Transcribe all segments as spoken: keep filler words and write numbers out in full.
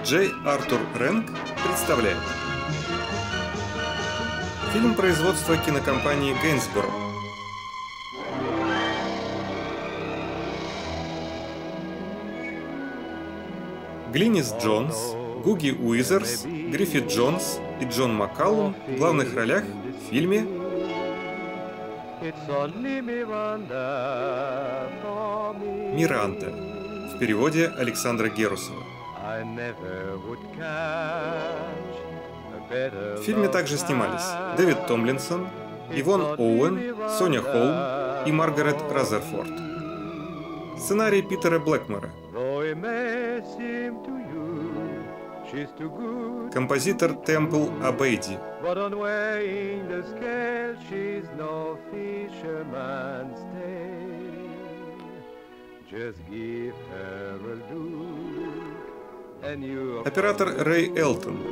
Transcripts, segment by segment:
Джей Артур Рэнк представляет. Фильм производства кинокомпании Гейнсборо. Глинис Джонс, Гуги Уизерс, Гриффит Джонс и Джон Маккалум в главных ролях в фильме «Миранда» в переводе Александра Герусова. В фильме также снимались Дэвид Томлинсон, Ивон Оуэн, Соня Холм и Маргарет Разерфорд. Сценарий Питера Блэкмора. Композитор Темпл Абейди. Оператор Рэй Элтон.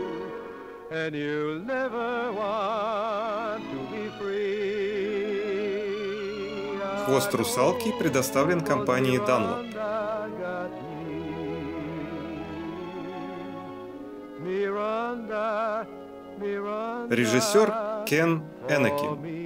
Хвост русалки предоставлен компанией Dunlop. Режиссер Кен Энакин.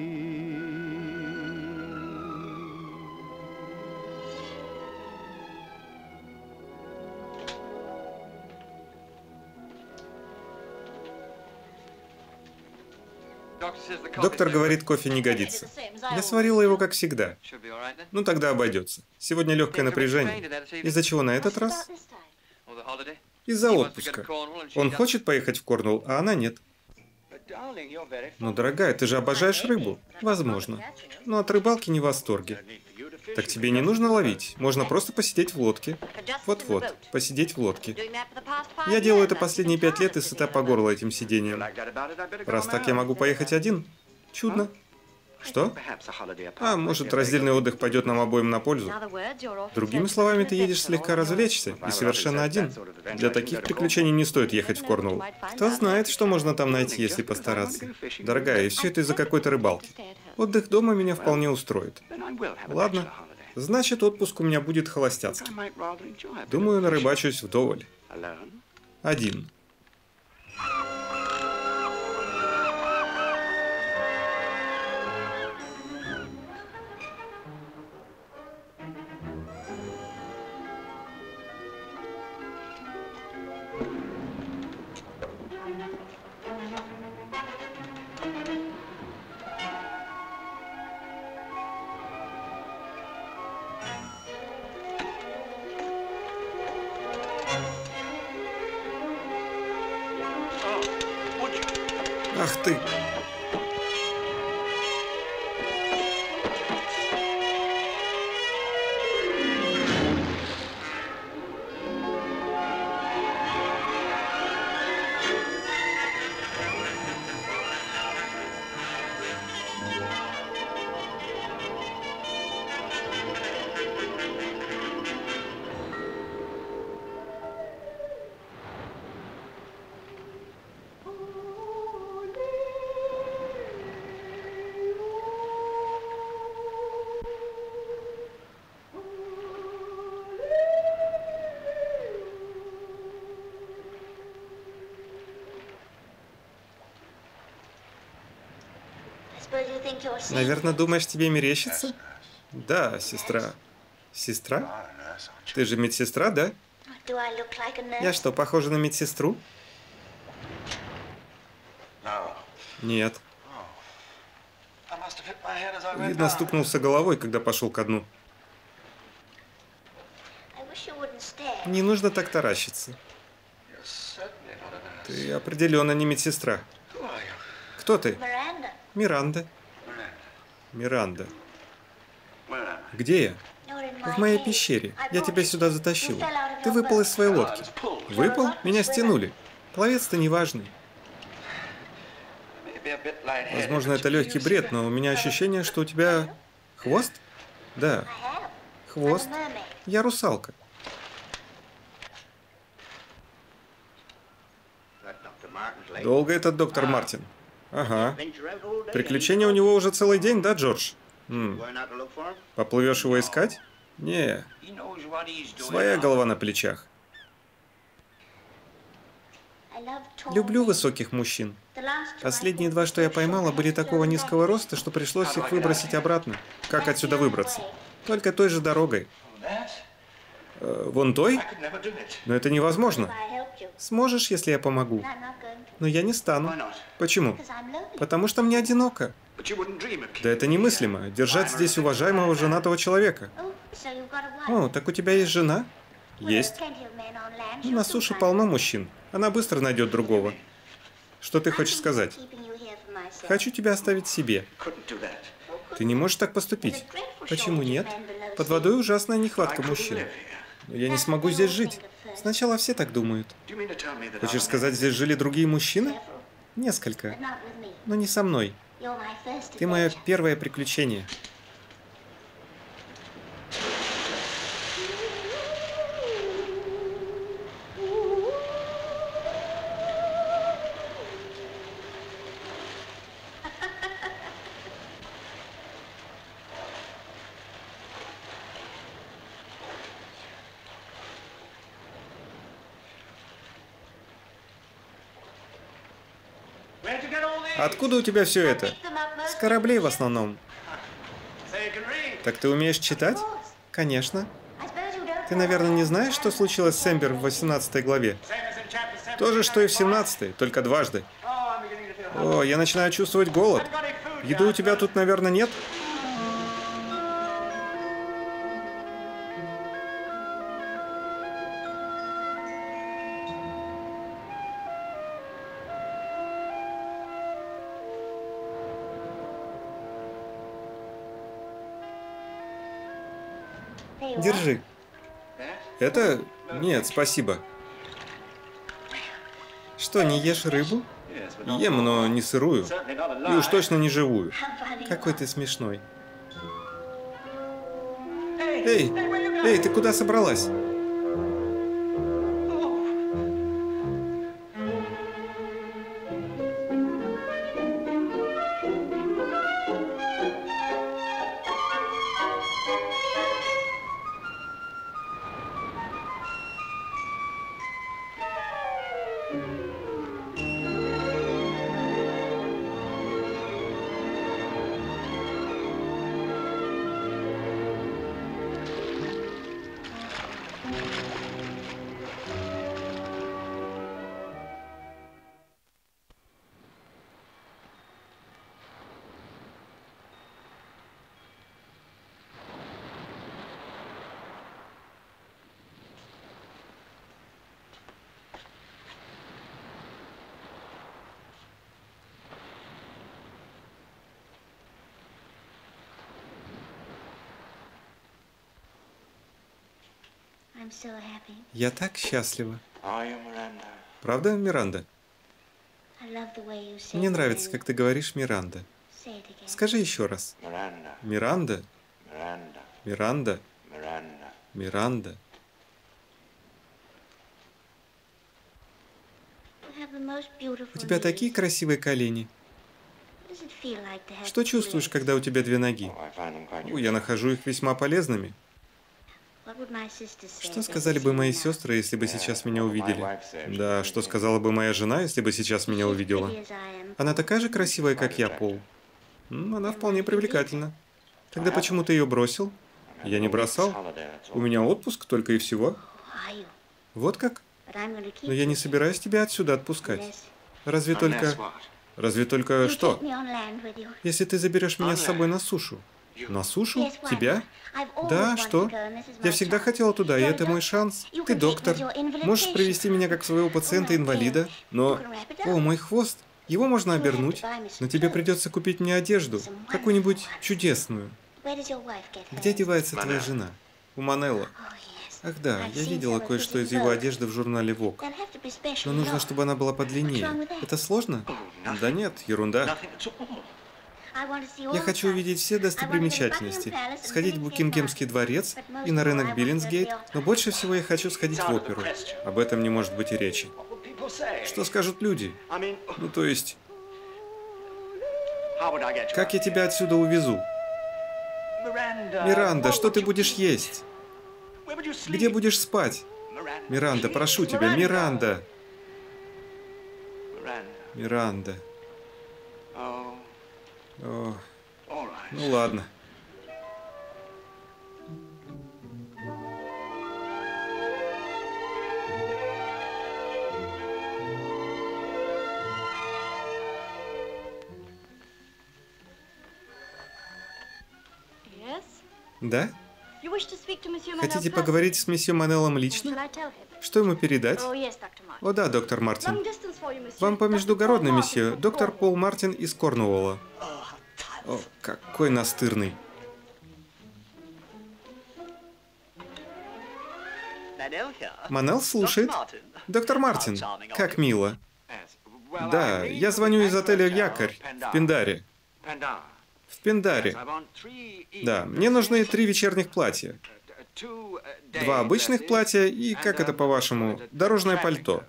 Доктор говорит, кофе не годится. Я сварила его, как всегда. Ну, тогда обойдется. Сегодня легкое напряжение. Из-за чего на этот раз? Из-за отпуска. Он хочет поехать в Корнуолл, а она нет. Ну, дорогая, ты же обожаешь рыбу. Возможно. Но от рыбалки не в восторге. Так тебе не нужно ловить. Можно просто посидеть в лодке. Вот-вот, посидеть в лодке. Я делаю это последние пять лет и сыта по горло этим сидением. Раз так я могу поехать один? Чудно. Что? А, может, раздельный отдых пойдет нам обоим на пользу? Другими словами, ты едешь слегка развлечься и совершенно один. Для таких приключений не стоит ехать в Корнуолл. Кто знает, что можно там найти, если постараться. Дорогая, и все это из-за какой-то рыбалки. Отдых дома меня вполне устроит. Ладно. Значит, отпуск у меня будет холостяцкий. Думаю, нарыбачусь вдоволь. Один. Ах ты! Наверное, думаешь, тебе мерещится? Да, сестра. Сестра? Ты же медсестра, да? Я что, похожа на медсестру? Нет. Видно, стукнулся головой, когда пошел ко дну. Не нужно так таращиться. Ты определенно не медсестра. Кто ты? Миранда. Миранда. Где я? В моей пещере. Я тебя сюда затащил. Ты выпал из своей лодки. Выпал? Меня стянули. Пловец-то неважный. Возможно, это легкий бред, но у меня ощущение, что у тебя... Хвост? Да. Хвост. Я русалка. Долго этот доктор Мартин? Ага. Приключения у него уже целый день, да, Джордж? М. Поплывешь его искать? Не. Своя голова на плечах. Люблю высоких мужчин. Последние два, что я поймала, были такого низкого роста, что пришлось их выбросить обратно. Как отсюда выбраться? Только той же дорогой. Э, вон той? Но это невозможно. Сможешь, если я помогу. Но я не стану. Почему? Потому что мне одиноко. Да это немыслимо. Держать здесь уважаемого женатого человека. О, так у тебя есть жена? Есть. Ну, на суше полно мужчин. Она быстро найдет другого. Что ты хочешь сказать? Хочу тебя оставить себе. Ты не можешь так поступить. Почему нет? Под водой ужасная нехватка мужчин. Но я не смогу здесь жить. Сначала все так думают. Хочешь сказать, здесь жили другие мужчины? Несколько. Но не со мной. Ты мое первое приключение. Откуда у тебя все это? С кораблей в основном. Так ты умеешь читать? Конечно. Ты, наверное, не знаешь, что случилось с Эмбер в восемнадцатой главе? То же, что и в семнадцатой, только дважды. О, я начинаю чувствовать голод. Еды у тебя тут, наверное, нет? Держи. Это? Нет, спасибо. Что, не ешь рыбу? Ем, но не сырую. И уж точно не живую. Какой ты смешной. Эй, эй, ты куда собралась? Я так счастлива. Правда, Миранда? Мне нравится, как ты говоришь «Миранда». Скажи еще раз. Миранда? Миранда? Миранда? У тебя такие красивые колени. Что чувствуешь, когда у тебя две ноги? О, я нахожу их весьма полезными. Что сказали бы мои сестры, если бы сейчас меня увидели? Да, что сказала бы моя жена, если бы сейчас меня увидела? Она такая же красивая, как я, Пол. М, она вполне привлекательна. Тогда почему ты ее бросил? Я не бросал. У меня отпуск только и всего. Вот как? Но я не собираюсь тебя отсюда отпускать. Разве только... Разве только что? Если ты заберешь меня с собой на сушу. На сушу? Тебя? Да, что? Я всегда хотела туда, и это мой шанс. Ты доктор. Можешь привести меня как своего пациента-инвалида, но... О, мой хвост. Его можно обернуть, но тебе придется купить мне одежду, какую-нибудь чудесную. Где девается твоя жена? У Манелло. Ах да, я видела кое-что из его одежды в журнале Vogue. Но нужно, чтобы она была подлиннее. Это сложно? Да нет, ерунда. Я хочу увидеть все достопримечательности, сходить в Букингемский дворец и на рынок Биллинсгейт, но больше всего я хочу сходить в оперу. Об этом не может быть и речи. Что скажут люди? Ну, то есть... Как я тебя отсюда увезу? Миранда, что ты будешь есть? Где будешь спать? Миранда, прошу тебя, Миранда! Миранда. О, ну ладно. Да? Хотите поговорить с месье Манеллом лично? Что ему передать? О да, доктор Мартин. Вам по междугородной, месье, доктор Пол Мартин из Корнуолла. О, какой настырный. Манелл слушает. Доктор Мартин, как мило. Да, я звоню из отеля «Якорь» в Пиндаре. В Пиндаре. Да, мне нужны три вечерних платья. Два обычных платья и, как это по-вашему, дорожное пальто.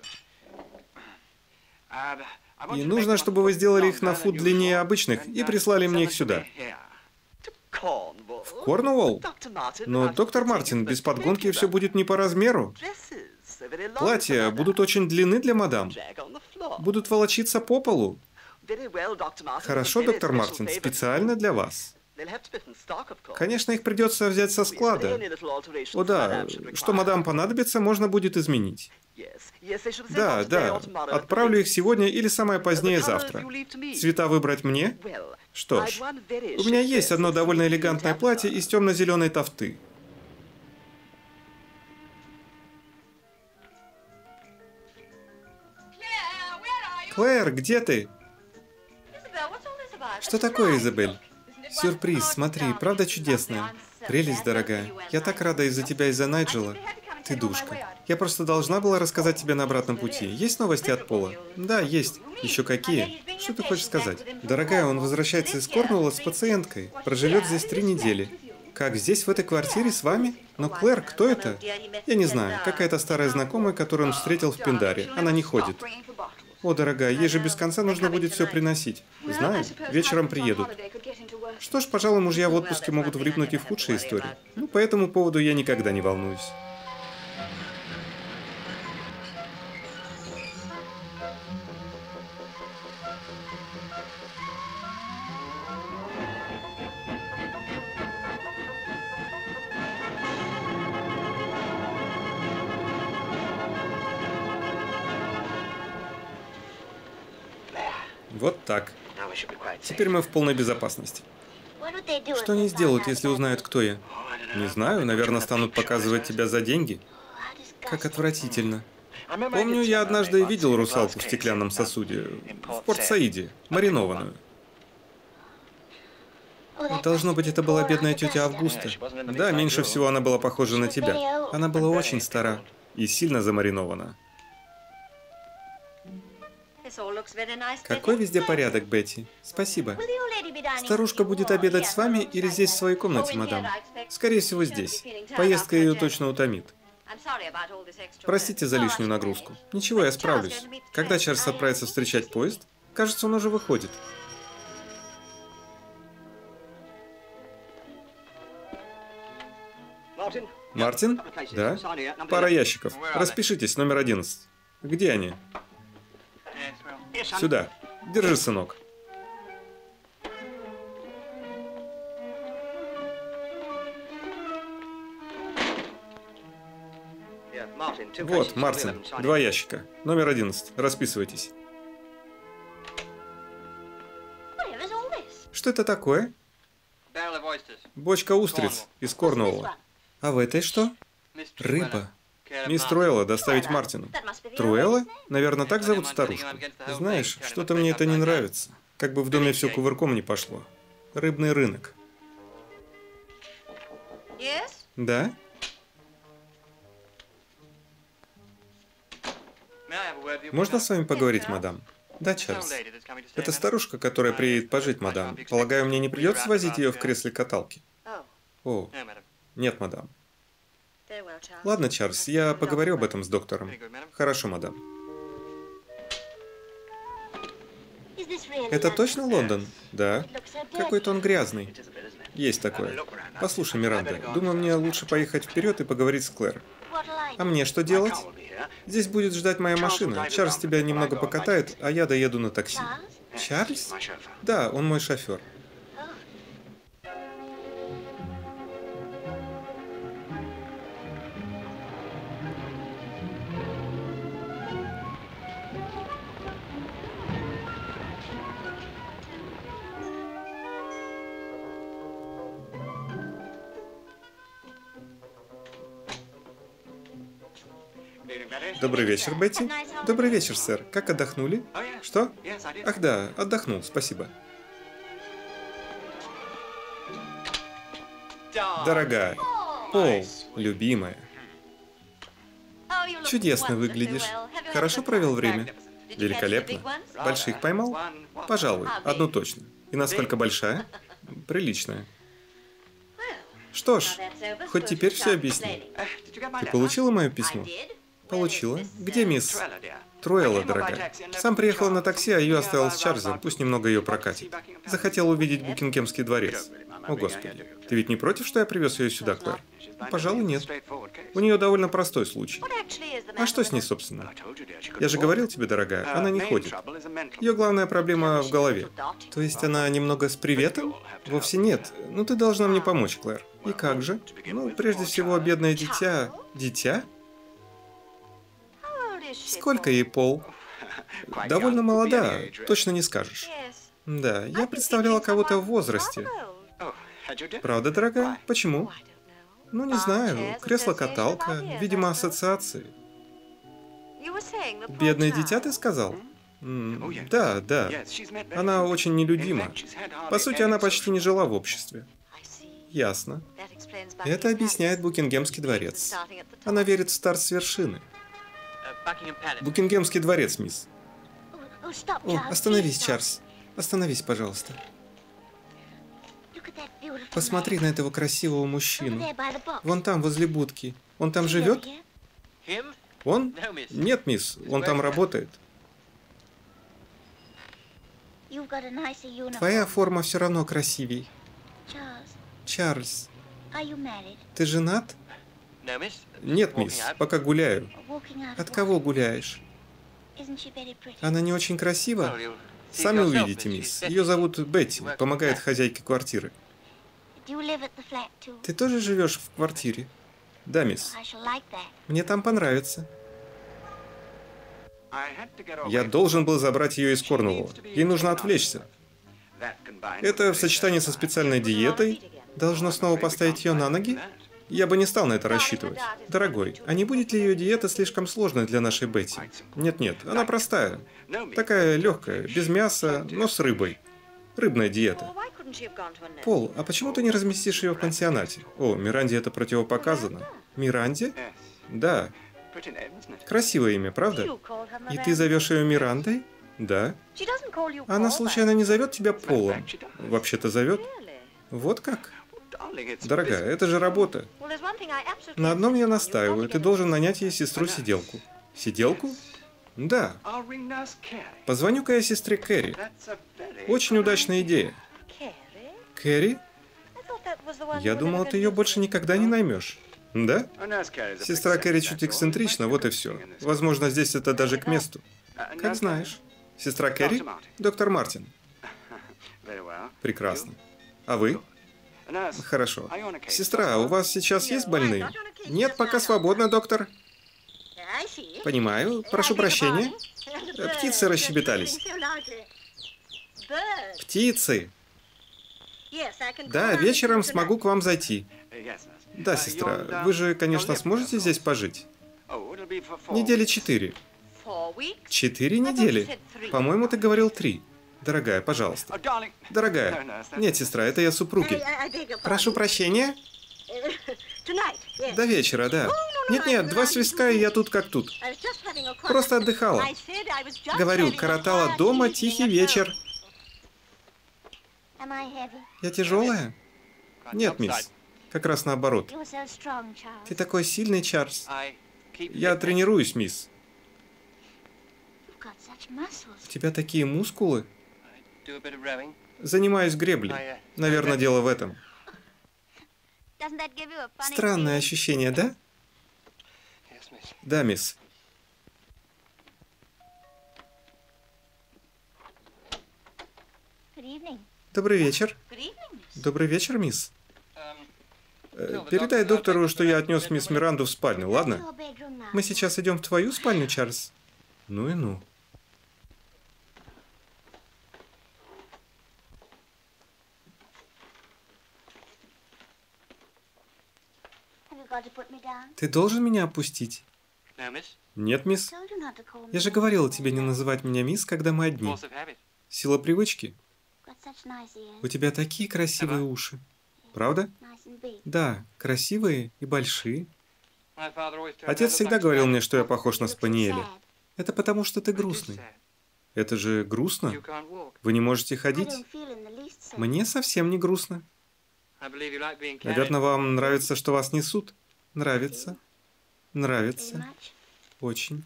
И нужно, чтобы вы сделали их на фут длиннее обычных и прислали мне их сюда. В Корнуолл? Но, доктор Мартин, без подгонки все будет не по размеру. Платья будут очень длинны для мадам. Будут волочиться по полу. Хорошо, доктор Мартин, специально для вас. Конечно, их придется взять со склада. О да, что мадам понадобится, можно будет изменить. Да, да, отправлю их сегодня или самое позднее завтра. Цвета выбрать мне? Что ж, у меня есть одно довольно элегантное платье из темно-зеленой тафты. Клэр, где ты? Что такое, Изабель? Сюрприз, смотри, правда чудесная. Прелесть, дорогая. Я так рада из-за тебя, из-за Найджела. Ты душка. Я просто должна была рассказать тебе на обратном пути. Есть новости от Пола? Да, есть. Еще какие? Что ты хочешь сказать? Дорогая, он возвращается из Корнуолла с пациенткой. Проживет здесь три недели. Как, здесь, в этой квартире с вами? Но, Клэр, кто это? Я не знаю. Какая-то старая знакомая, которую он встретил в Пиндаре. Она не ходит. О, дорогая, ей же без конца нужно будет все приносить. Знаю, вечером приедут. Что ж, пожалуй, мужья в отпуске могут влипнуть и в худшие истории. Ну, по этому поводу я никогда не волнуюсь. Вот так. Теперь мы в полной безопасности. Что они сделают, если узнают, кто я? Не знаю, наверное, станут показывать тебя за деньги. Как отвратительно. Помню, я однажды видел русалку в стеклянном сосуде в Порт-Саиде, маринованную. Должно быть, это была бедная тетя Августа. Да, меньше всего она была похожа на тебя. Она была очень стара и сильно замаринована. Какой везде порядок, Бетти. Спасибо. Старушка будет обедать с вами или здесь в своей комнате, мадам? Скорее всего, здесь. Поездка ее точно утомит. Простите за лишнюю нагрузку. Ничего, я справлюсь. Когда Чарльз отправится встречать поезд? Кажется, он уже выходит. Мартин? Да? Пара ящиков. Распишитесь, номер одиннадцать. Где они? Сюда. Держи, сынок. Вот, Мартин, два ящика. Номер одиннадцать. Расписывайтесь. Что это такое? Бочка устриц из Корнуолла. А в этой что? Рыба. Мисс Труэлла, доставить Мартину. Труэлла? Наверное, так зовут старушку. Знаешь, что-то мне это не нравится. Как бы в доме все кувырком не пошло. Рыбный рынок. Да? Можно с вами поговорить, мадам? Да, Чарльз. Это старушка, которая приедет пожить, мадам. Полагаю, мне не придется возить ее в кресле каталки? О, нет, мадам. Ладно, Чарльз, я поговорю об этом с доктором. Хорошо, мадам. Это точно Лондон? Да. Какой-то он грязный. Есть такое. Послушай, Миранда, думаю, мне лучше поехать вперед и поговорить с Клэр. А мне что делать? Здесь будет ждать моя машина. Чарльз тебя немного покатает, а я доеду на такси. Чарльз? Да, он мой шофер. Добрый вечер, Бетти. Добрый вечер, сэр. Как отдохнули? Что? Ах да, отдохнул, спасибо. Дорогая. Пол, любимая. Чудесно выглядишь. Хорошо провел время? Великолепно. Больших поймал? Пожалуй, одну точно. И насколько большая? Приличная. Что ж, хоть теперь все объясню. Ты получила мое письмо? Получила. Где мисс Труэлла, дорогая? Сам приехала на такси, а ее оставил с Чарльзом. Пусть немного ее прокатит. Захотел увидеть Букингемский дворец. О, Господи. Ты ведь не против, что я привез ее сюда, Клэр? Пожалуй, нет. У нее довольно простой случай. А что с ней, собственно? Я же говорил тебе, дорогая, она не ходит. Ее главная проблема в голове. То есть она немного с приветом? Вовсе нет. Ну, ты должна мне помочь, Клэр. И как же? Ну, прежде всего, бедное дитя... Дитя? Сколько ей, Пол? Довольно молода, точно не скажешь. Да, я представляла кого-то в возрасте. Правда, дорогая? Почему? Ну, не знаю. Кресло-каталка, видимо, ассоциации. Бедное дитя, ты сказал? М, да, да. Она очень нелюдима. По сути, она почти не жила в обществе. Ясно. Это объясняет Букингемский дворец. Она верит в старт с вершины. Букингемский дворец, мисс. О, остановись, Чарльз. Остановись, пожалуйста. Посмотри на этого красивого мужчину. Вон там, возле будки. Он там живет? Он? Нет, мисс. Он там работает. Твоя форма все равно красивей. Чарльз, ты женат? Нет, мисс, пока гуляю. От кого гуляешь? Она не очень красива? Сами увидите, мисс. Ее зовут Бетти, помогает хозяйке квартиры. Ты тоже живешь в квартире? Да, мисс. Мне там понравится. Я должен был забрать ее из Корнуолла. Ей нужно отвлечься. Это в сочетании со специальной диетой должно снова поставить ее на ноги? Я бы не стал на это рассчитывать. Дорогой, а не будет ли ее диета слишком сложной для нашей Бетти? Нет-нет, она простая. Такая легкая, без мяса, но с рыбой. Рыбная диета. Пол, а почему ты не разместишь ее в пансионате? О, Миранде это противопоказано. Миранде? Да. Красивое имя, правда? И ты зовешь ее Мирандой? Да. Она случайно не зовет тебя Полом? Вообще-то зовет. Вот как? Дорогая, это же работа. На одном я настаиваю. Ты должен нанять ей сестру-сиделку. Сиделку? Да. Позвоню-ка я сестре Кэрри. Очень удачная идея. Кэрри? Я думал, ты ее больше никогда не наймешь. Да? Сестра Кэрри чуть эксцентрична, вот и все. Возможно, здесь это даже к месту. Как знаешь. Сестра Кэрри? Доктор Мартин. Прекрасно. А вы? Хорошо. Сестра, у вас сейчас есть больные? Нет, пока свободно, доктор. Понимаю. Прошу прощения. Птицы расщебетались. Птицы. Да, вечером смогу к вам зайти. Да, сестра, вы же, конечно, сможете здесь пожить? Недели четыре. Четыре недели? По-моему, ты говорил три. Дорогая, пожалуйста. Дорогая. Нет, сестра, это я супруги. Прошу прощения. До вечера, да. Нет-нет, два свистка, и я тут как тут. Просто отдыхала. Говорю, коротала дома тихий вечер. Я тяжелая? Нет, мисс. Как раз наоборот. Ты такой сильный, Чарльз. Я тренируюсь, мисс. У тебя такие мускулы. Занимаюсь греблей. Наверное, дело в этом. Странное ощущение, да? Да, мисс. Добрый вечер. Добрый вечер, мисс. Передай доктору, что я отнес мисс Миранду в спальню, ладно? Мы сейчас идем в твою спальню, Чарльз. Ну и ну. Ты должен меня опустить? Нет, мисс. Я же говорила тебе не называть меня мисс, когда мы одни. Сила привычки. У тебя такие красивые уши. Правда? Да, красивые и большие. Отец всегда говорил мне, что я похож на спаниеля. Это потому, что ты грустный. Это же грустно? Вы не можете ходить? Мне совсем не грустно. Наверное, вам нравится, что вас несут? Нравится. Нравится. Очень.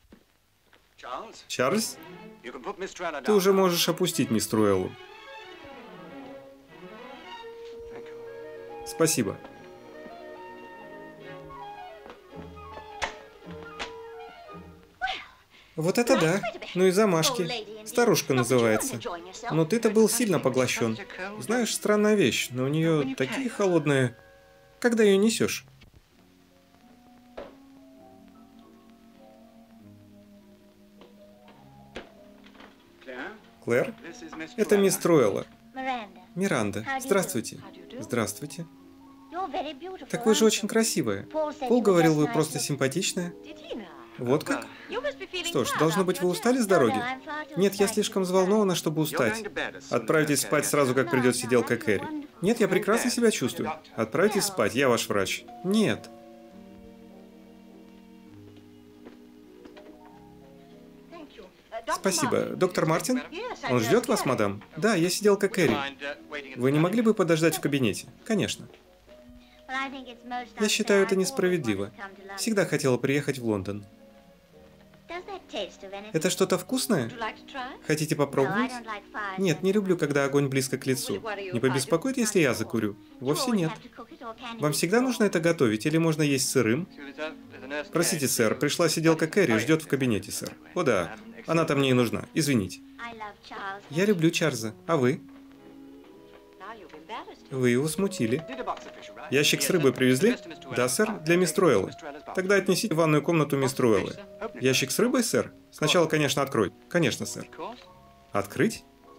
Чарльз? Ты уже можешь опустить мисс Труэллу. Спасибо. Вот это да. Ну и замашки. Старушка называется. Но ты-то был сильно поглощен. Знаешь, странная вещь, но у нее такие холодные... Когда ее несешь? Клэр? Это мисс Труэлла. Миранда. Здравствуйте. Здравствуйте. Так вы же очень красивая. Пол говорил, вы просто симпатичная. Вот как? Что ж, должно быть, вы устали с дороги? Нет, я слишком взволнована, чтобы устать. Отправитесь спать сразу, как придет сиделка Кэрри. Нет, я прекрасно себя чувствую. Отправитесь спать, я ваш врач. Нет. Спасибо. Доктор Мартин? Он ждет вас, мадам? Да, я сиделка Кэрри. Вы не могли бы подождать в кабинете? Конечно. Я считаю это несправедливо. Всегда хотела приехать в Лондон. Это что-то вкусное? Хотите попробовать? Нет, не люблю, когда огонь близко к лицу. Не побеспокоит, если я закурю? Вовсе нет. Вам всегда нужно это готовить, или можно есть сырым? Простите, сэр, пришла сиделка Кэрри, ждет в кабинете, сэр. О да, она-то мне и нужна, извините. Я люблю Чарльза, а вы? Вы его смутили. Ящик с рыбой привезли? Да, сэр, для мисс Труэллы. Тогда отнесите в ванную комнату мисс Труэллы. Ящик с рыбой, сэр? Сначала, конечно, открой. Конечно, сэр. Открыть?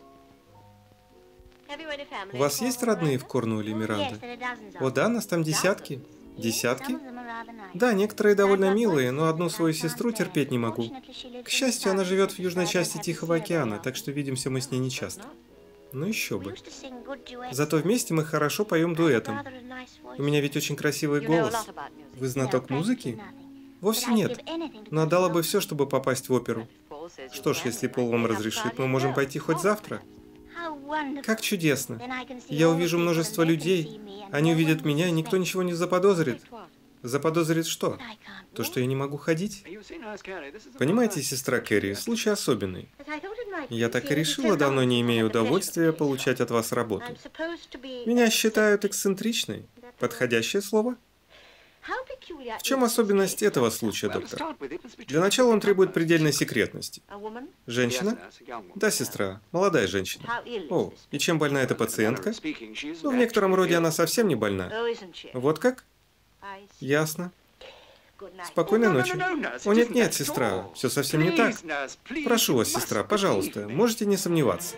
У вас есть родные в Корнуолле, Миранда? О да, нас там десятки. Десятки? Да, некоторые довольно милые, но одну свою сестру терпеть не могу. К счастью, она живет в южной части Тихого океана, так что видимся мы с ней нечасто. Ну еще бы. Зато вместе мы хорошо поем дуэтом. У меня ведь очень красивый голос. Вы знаток музыки? Вовсе нет. Но отдала бы все, чтобы попасть в оперу. Что ж, если Пол вам разрешит, мы можем пойти хоть завтра. Как чудесно. Я увижу множество людей. Они увидят меня, и никто ничего не заподозрит. Заподозрит что? То, что я не могу ходить? Понимаете, сестра Кэрри, случай особенный. Я так и решила, давно не имея удовольствия получать от вас работу. Меня считают эксцентричной. Подходящее слово? В чем особенность этого случая, доктор? Для начала он требует предельной секретности. Женщина? Да, сестра. Молодая женщина. О, и чем больна эта пациентка? Ну, в некотором роде она совсем не больна. Вот как? Ясно. Спокойной ночи. О, нет-нет, сестра, все совсем не так. Прошу вас, сестра, пожалуйста, можете не сомневаться.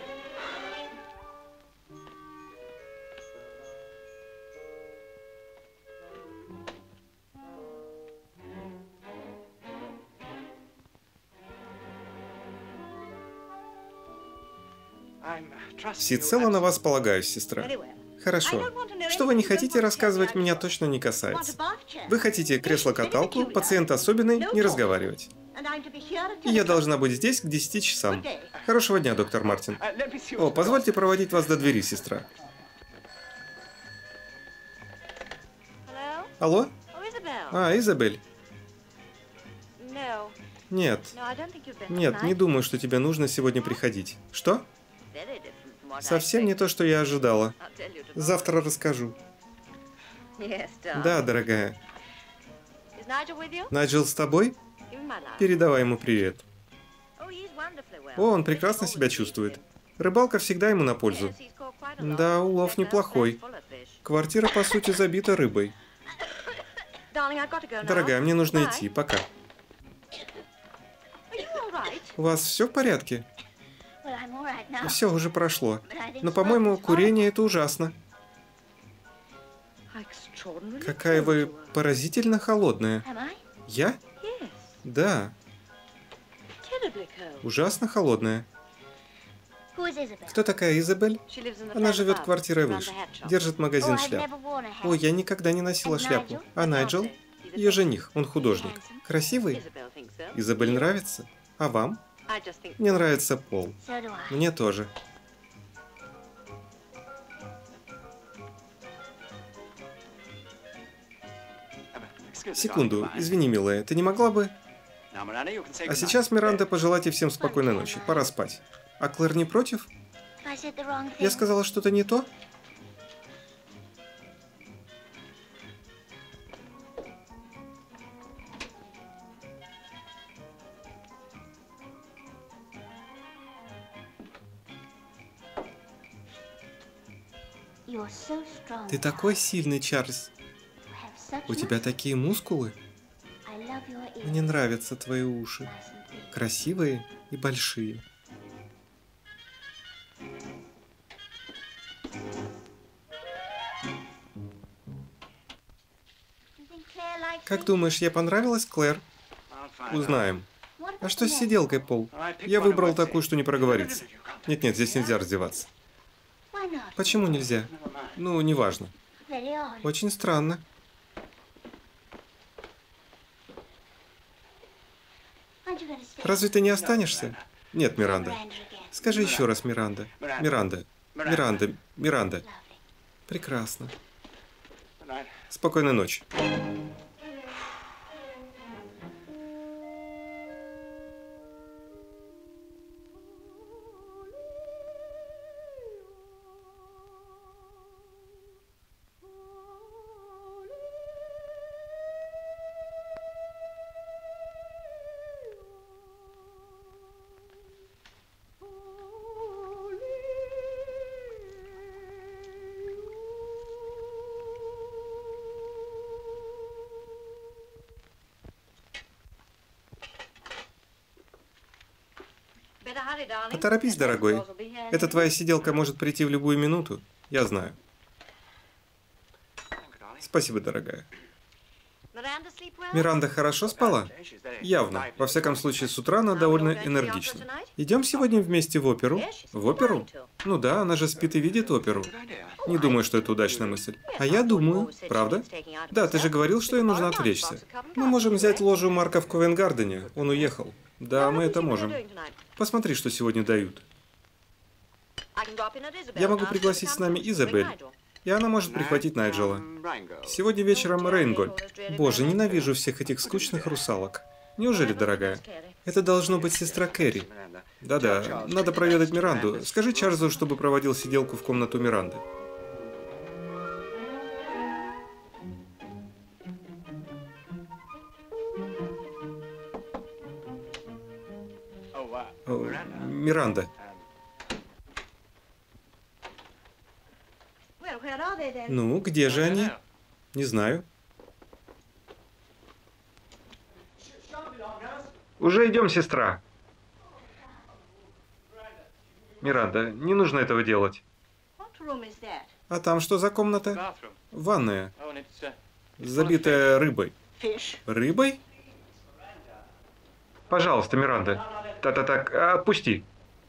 Всецело на вас полагаюсь, сестра. Хорошо. Что вы не хотите рассказывать, меня точно не касается. Вы хотите кресло-каталку, пациент особенный, не разговаривать. И я должна быть здесь к десяти часам. Хорошего дня, доктор Мартин. О, позвольте проводить вас до двери, сестра. Алло? А, Изабель. Нет. Нет, не думаю, что тебе нужно сегодня приходить. Что? Совсем не то, что я ожидала. Завтра расскажу. Да, дорогая. Найджел с тобой? Передавай ему привет. О, он прекрасно себя чувствует. Рыбалка всегда ему на пользу. Да, улов неплохой. Квартира, по сути, забита рыбой. Дорогая, мне нужно идти. Пока. У вас все в порядке? Все уже прошло. Но, по-моему, курение – это ужасно. Какая вы поразительно холодная. Я? Да. Ужасно холодная. Кто такая Изабель? Она живет квартирой выше. Держит магазин шляп. Ой, я никогда не носила шляпу. А Найджел? Ее жених, он художник. Красивый? Изабель нравится? А вам? Мне нравится Пол. Мне тоже. Секунду, извини, милая, ты не могла бы... А сейчас, Миранда, пожелайте всем спокойной ночи. Пора спать. А Клэр не против? Я сказала что-то не то? Ты такой сильный, Чарльз. У тебя такие мускулы. Мне нравятся твои уши. Красивые и большие. Как думаешь, я понравилась, Клэр? Узнаем. А что с сиделкой, Пол? Я выбрал такую, что не проговорится. Нет-нет, здесь нельзя раздеваться. Почему нельзя? Ну, неважно. Очень странно. Разве ты не останешься? Нет, Миранда. Скажи еще раз, Миранда. Миранда. Миранда. Миранда. Прекрасно. Спокойной ночи. Поторопись, дорогой. Эта твоя сиделка может прийти в любую минуту. Я знаю. Спасибо, дорогая. Миранда хорошо спала? Явно. Во всяком случае, с утра она довольно энергична. Идем сегодня вместе в оперу? В оперу? Ну да, она же спит и видит оперу. Не думаю, что это удачная мысль. А я думаю. Правда? Да, ты же говорил, что ей нужно отвлечься. Мы можем взять ложу Марка в Ковенгардене. Он уехал. Да, мы это можем. Посмотри, что сегодня дают. Я могу пригласить с нами Изабель. И она может прихватить Найджела. Сегодня вечером Рейнгольд. Боже, ненавижу всех этих скучных русалок. Неужели, дорогая? Это должно быть сестра Кэрри. Да-да, надо проведать Миранду. Скажи Чарльзу, чтобы проводил сиделку в комнату Миранды. О, Миранда. Ну, где же они? Не знаю. Уже идем, сестра. Миранда, не нужно этого делать. А там что за комната? Ванная. Забитая рыбой. Рыбой? Пожалуйста, Миранда. Та-та-так, отпусти.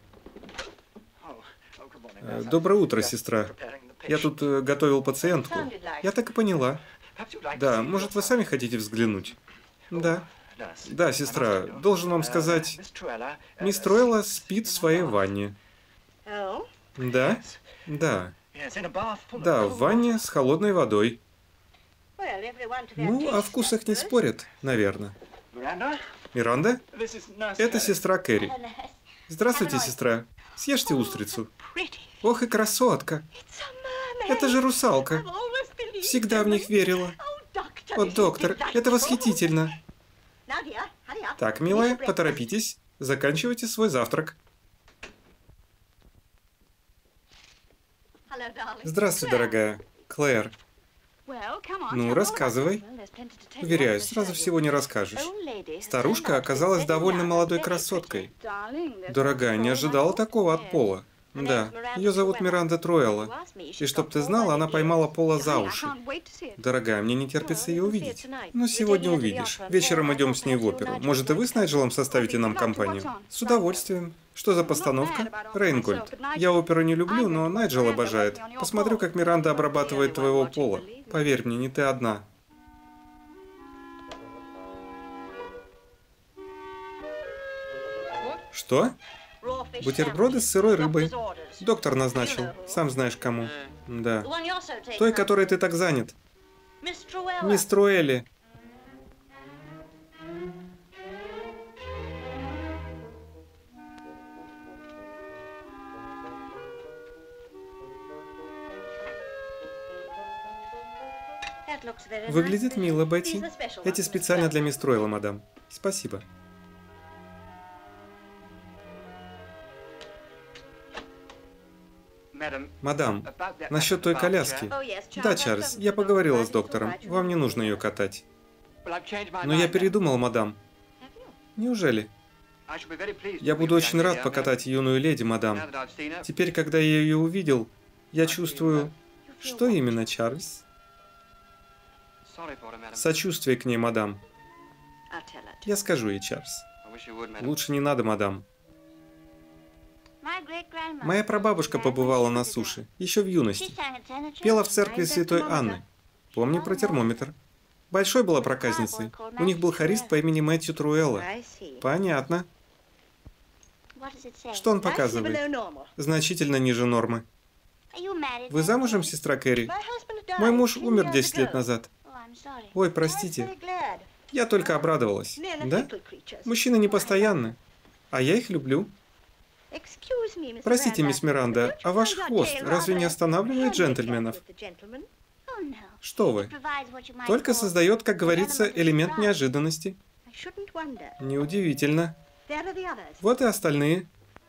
Доброе утро, сестра. Я тут э, готовил пациентку. Я так и поняла. Да, может, вы сами хотите взглянуть? Да. Да, сестра, должен вам сказать, мисс Труэлла спит в своей ванне. Да? Да. Да, в ванне с холодной водой. Ну, о вкусах не спорят, наверное. Миранда? Это сестра Кэрри. Здравствуйте, сестра. Съешьте устрицу. Ох и красотка. Это же русалка. Всегда в них верила. О, доктор, это восхитительно. Так, милая, поторопитесь. Заканчивайте свой завтрак. Здравствуй, дорогая. Клэр. Ну, рассказывай. Уверяю, сразу всего не расскажешь. Старушка оказалась довольно молодой красоткой. Дорогая, не ожидала такого от Пола. Да, ее зовут Миранда Труэлла. И чтоб ты знала, она поймала Пола за уши. Дорогая, мне не терпится ее увидеть. Ну, сегодня увидишь. Вечером идем с ней в оперу. Может, и вы с Найджелом составите нам компанию? С удовольствием. Что за постановка? Рейнгольд. Я оперу не люблю, но Найджел обожает. Посмотрю, как Миранда обрабатывает твоего Пола. Поверь мне, не ты одна. Что? Бутерброды с сырой рыбой. Доктор назначил. Сам знаешь кому. Да. Той, которой ты так занят. Мисс Труэлли. Выглядит мило, Бетти. Эти специально для мисс Труэлла, мадам. Спасибо. Мадам, насчет той коляски. Да, Чарльз, я поговорила с доктором. Вам не нужно ее катать. Но я передумал, мадам. Неужели? Я буду очень рад покатать юную леди, мадам. Теперь, когда я ее увидел, я чувствую... Что именно, Чарльз? Сочувствие к ней, мадам. Я скажу ей, Чарльз. Лучше не надо, мадам. Моя прабабушка побывала на суше, еще в юности. Пела в церкви Святой Анны. Помни про термометр. Большой была проказницей. У них был хорист по имени Мэтью Труэлла. Понятно. Что он показывает? Значительно ниже нормы. Вы замужем, сестра Кэрри? Мой муж умер десять лет назад. Ой, простите. Я только обрадовалась. Да? Мужчины непостоянны. А я их люблю. Простите, мисс Миранда, а ваш хвост разве не останавливает джентльменов? Что вы? Только создает, как говорится, элемент неожиданности. Неудивительно. Вот и остальные.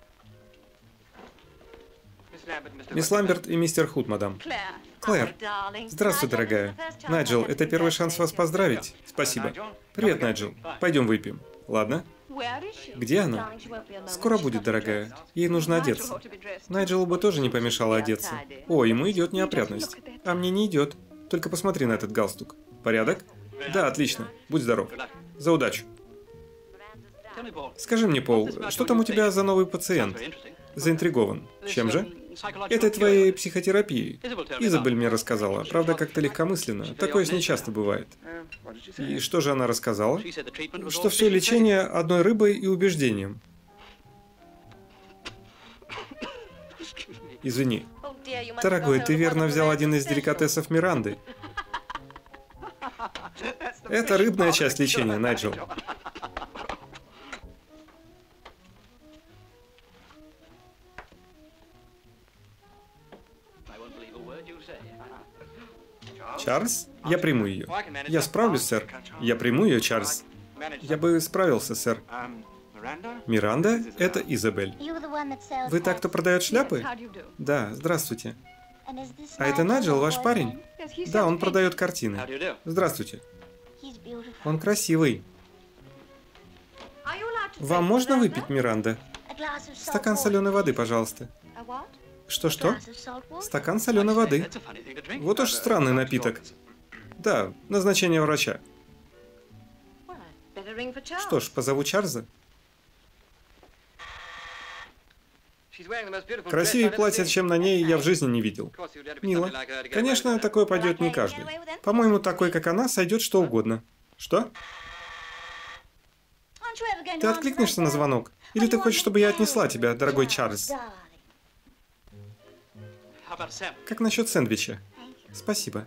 Мисс Ламберт и мистер Худ, мадам. Клэр. Здравствуй, дорогая. Найджел, это первый шанс вас поздравить. Спасибо. Привет, Найджел. Пойдем выпьем. Ладно? Где она? Скоро будет, дорогая. Ей нужно одеться. Найджелу бы тоже не помешало одеться. О, ему идет неопрятность. А мне не идет. Только посмотри на этот галстук. Порядок? Да, отлично. Будь здоров. За удачу. Скажи мне, Пол, что там у тебя за новый пациент? Заинтригован. Чем же? Это твоей психотерапией. Изабель мне рассказала. Правда, как-то легкомысленно. Такое с ней часто бывает. И что же она рассказала? Что все лечение одной рыбой и убеждением. Извини. Дорогой, ты верно взял один из деликатесов Миранды. Это рыбная часть лечения, Найджел. Чарльз? Я приму ее. Я справлюсь, сэр. Я приму ее, Чарльз. Я бы справился, сэр. Миранда? Это Изабель. Вы так, кто продает шляпы? Да, здравствуйте. А это Найджел, ваш парень? Да, он продает картины. Здравствуйте. Он красивый. Вам можно выпить, Миранда? Стакан соленой воды, пожалуйста. Что-что? Стакан соленой воды. Вот уж странный напиток. Да, назначение врача. Что ж, позову Чарльза. Красивее платье, чем на ней, я в жизни не видел. Мило. Конечно, такое пойдет не каждый. По-моему, такой, как она, сойдет что угодно. Что? Ты откликнешься на звонок? Или ты хочешь, чтобы я отнесла тебя, дорогой Чарльз? Как насчет сэндвича? Спасибо.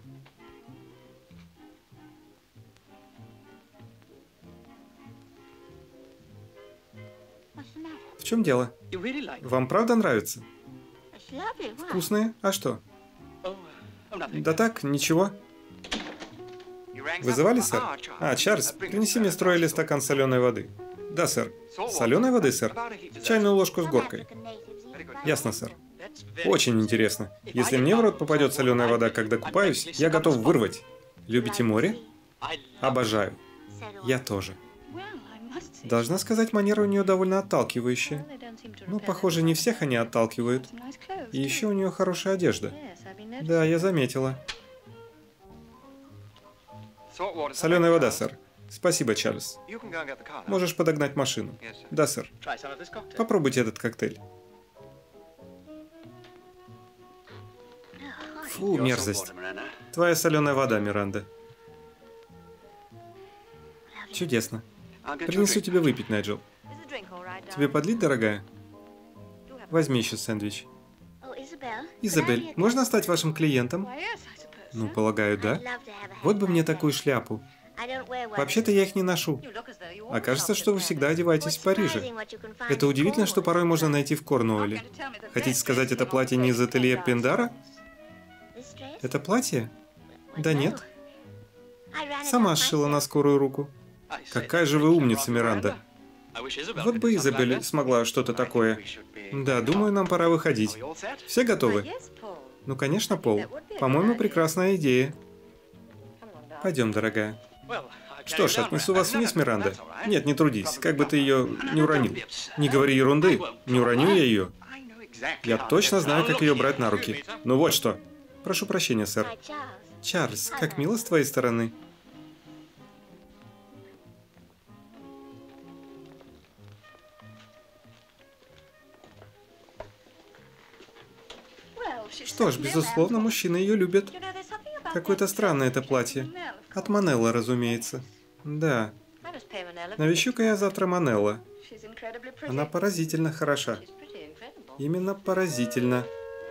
В чем дело? Вам правда нравится? Вкусные? А что? Да так, ничего. Вызывали, сэр? А, Чарльз, принеси мне Труэлли стакан соленой воды. Да, сэр. Соленой воды, сэр? Чайную ложку с горкой. Ясно, сэр. Очень интересно. Если мне в рот попадет соленая вода, когда купаюсь, я готов вырвать. Любите море? Обожаю. Я тоже. Должна сказать, манера у нее довольно отталкивающая. Ну, похоже, не всех они отталкивают. И еще у нее хорошая одежда. Да, я заметила. Соленая вода, сэр. Спасибо, Чарльз. Можешь подогнать машину. Да, сэр. Попробуйте этот коктейль. Фу, мерзость. Твоя соленая вода, Миранда. Чудесно. Принесу тебе выпить, Найджел. Тебе подлить, дорогая? Возьми еще сэндвич. Изабель, можно стать вашим клиентом? Ну, полагаю, да. Вот бы мне такую шляпу. Вообще-то я их не ношу. А кажется, что вы всегда одеваетесь в Париже. Это удивительно, что порой можно найти в Корнуолле. Хотите сказать, это платье не из ателье Пендара? Это платье? Да нет. Сама сшила на скорую руку. Какая же вы умница, Миранда. Вот бы Изабель смогла что-то такое. Да, думаю, нам пора выходить. Все готовы? Ну, конечно, Пол. По-моему, прекрасная идея. Пойдем, дорогая. Что ж, отнесу вас вниз, Миранда. Нет, не трудись, как бы ты ее не уронил. Не говори ерунды, не уроню я ее. Я точно знаю, как ее брать на руки. Ну вот что. Прошу прощения, сэр. Чарльз, как мило с твоей стороны. Что ж, безусловно, мужчины ее любят. Какое-то странное это платье. От Манелла, разумеется. Да. Навещу-ка я завтра Манелла. Она поразительно хороша. Именно поразительно.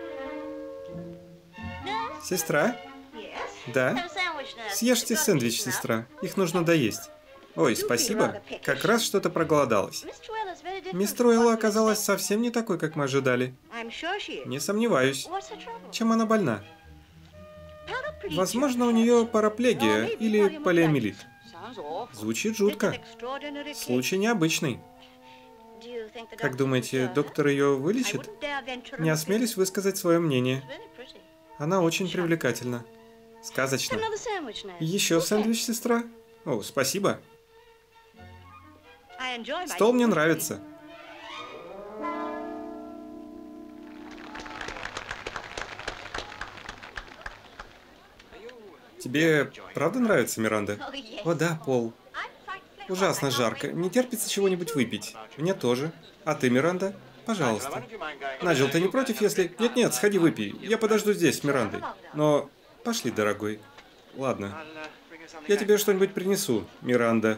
Сестра? Да? Съешьте сэндвич, сестра. Их нужно доесть. Ой, спасибо. Как раз что-то проголодалась. Мисс Труэлла оказалась совсем не такой, как мы ожидали. Не сомневаюсь. Чем она больна? Возможно, у нее параплегия или полиомиелит. Звучит жутко. Случай необычный. Как думаете, доктор ее вылечит? Не осмелюсь высказать свое мнение. Она очень привлекательна. Сказочно. Еще сэндвич, сестра? О, спасибо. Стол мне нравится. Тебе правда нравится, Миранда? О да, Пол. Ужасно жарко. Не терпится чего-нибудь выпить. Мне тоже. А ты, Миранда? Пожалуйста. Найджел, ты не против, если... Нет-нет, сходи выпей. Я подожду здесь с Мирандой. Но... Пошли, дорогой. Ладно. Я тебе что-нибудь принесу, Миранда.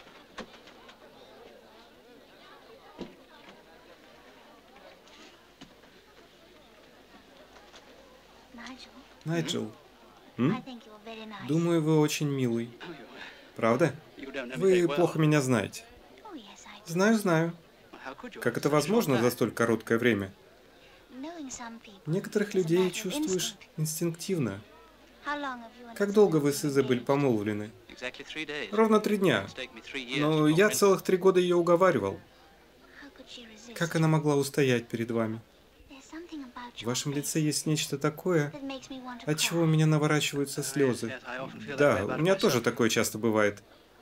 Найджел. М? Думаю, вы очень милый. Правда? Вы плохо меня знаете. Знаю, знаю. Как это возможно за столь короткое время? Некоторых людей чувствуешь инстинктивно. Как долго вы с Изабель помолвлены? Ровно три дня. Но я целых три года ее уговаривал. Как она могла устоять перед вами? В вашем лице есть нечто такое, от чего у меня наворачиваются слезы. Да, у меня тоже такое часто бывает.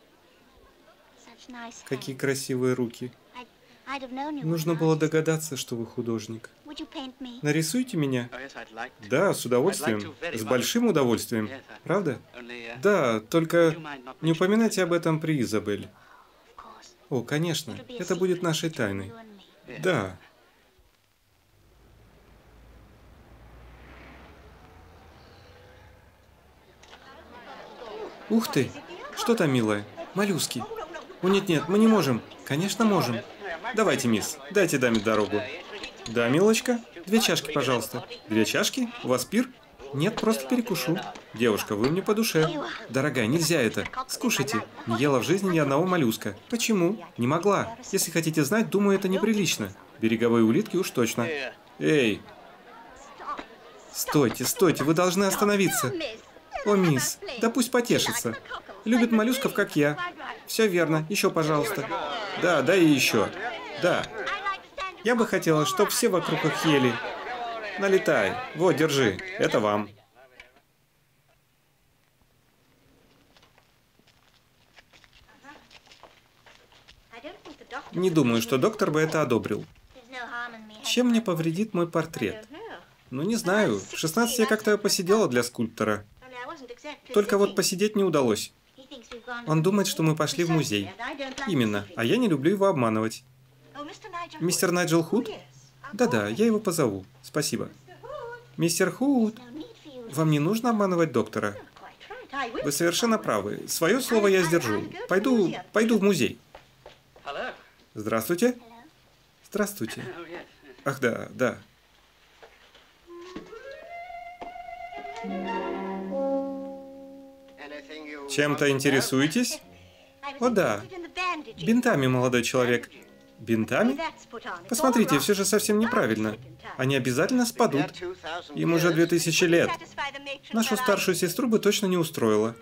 Какие красивые руки. Нужно было догадаться, что вы художник. Нарисуйте меня? Да, с удовольствием. С большим удовольствием. Правда? Да, только не упоминайте об этом при Изабель. О, конечно. Это будет нашей тайной. Да. Ух ты! Что там, милая? Моллюски. О, нет-нет, мы не можем. Конечно, можем. Давайте, мисс, дайте даме дорогу. Да, милочка? Две чашки, пожалуйста. Две чашки? У вас пир? Нет, просто перекушу. Девушка, вы мне по душе. Дорогая, нельзя это. Скушайте. Не ела в жизни ни одного моллюска. Почему? Не могла. Если хотите знать, думаю, это неприлично. Береговые улитки уж точно. Эй! Стойте, стойте, вы должны остановиться. О, мисс, да пусть потешится. Любит моллюсков, как я. Все верно. Еще, пожалуйста. Да, да и еще. Да. Я бы хотела, чтобы все вокруг их ели. Налетай. Вот, держи. Это вам. Не думаю, что доктор бы это одобрил. Чем мне повредит мой портрет? Ну, не знаю. В шестнадцать я как-то посидела для скульптора. Только вот посидеть не удалось. Он думает, что мы пошли в музей. Именно. А я не люблю его обманывать. Мистер Найджел Худ? Да-да, я его позову. Спасибо. Мистер Худ, вам не нужно обманывать доктора. Вы совершенно правы. Свое слово я сдержу. Пойду, пойду в музей. Здравствуйте. Здравствуйте. Ах, да, да. Чем-то интересуетесь? О, да. Бинтами, молодой человек. Бинтами? Посмотрите, все же совсем неправильно. Они обязательно спадут. Им уже две тысячи лет. Нашу старшую сестру бы точно не устроило.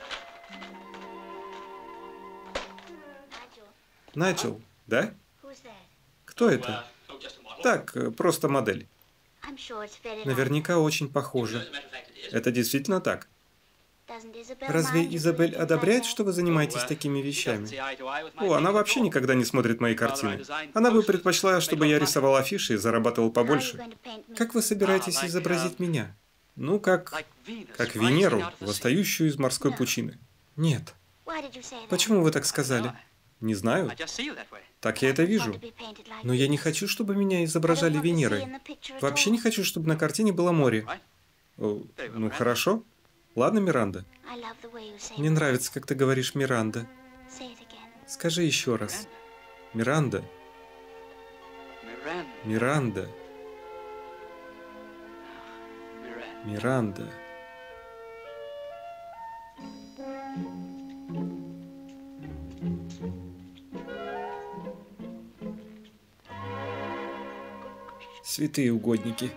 Найджел, да? Кто это? Так, просто модель. Наверняка очень похоже. Это действительно так. Разве Изабель одобряет, что вы занимаетесь такими вещами? О, она вообще никогда не смотрит мои картины. Она бы предпочла, чтобы я рисовал афиши и зарабатывал побольше. Как вы собираетесь изобразить меня? Ну, как... как Венеру, восстающую из морской пучины. Нет. Почему вы так сказали? Не знаю. Так я это вижу. Но я не хочу, чтобы меня изображали Венерой. Вообще не хочу, чтобы на картине было море. О, ну, хорошо. Ладно, Миранда. Мне нравится, как ты говоришь «Миранда». Скажи еще раз. Миранда. Миранда. Миранда. Святые угодники.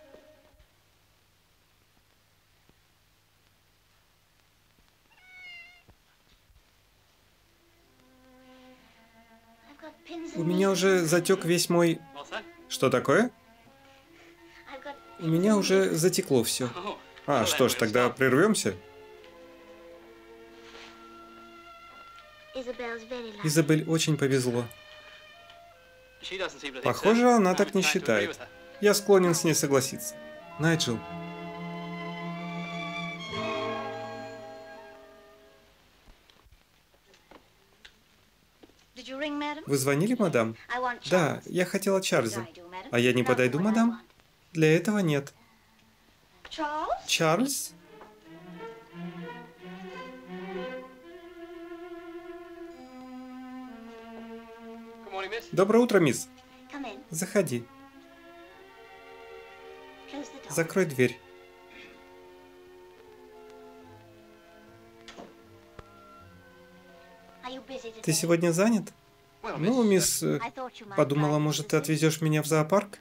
У меня уже затек весь мой... Что такое? У меня уже затекло все. А, что ж, тогда прервемся? Изабель очень повезло. Похоже, она так не считает. Я склонен с ней согласиться. Найджел. Вы звонили, мадам? Да, я хотела Чарльза. А я не подойду, мадам? Для этого нет. Чарльз? Доброе утро, мисс. Заходи. Закрой дверь. Ты сегодня занят? Ну, мисс... Подумала, может, ты отвезешь меня в зоопарк?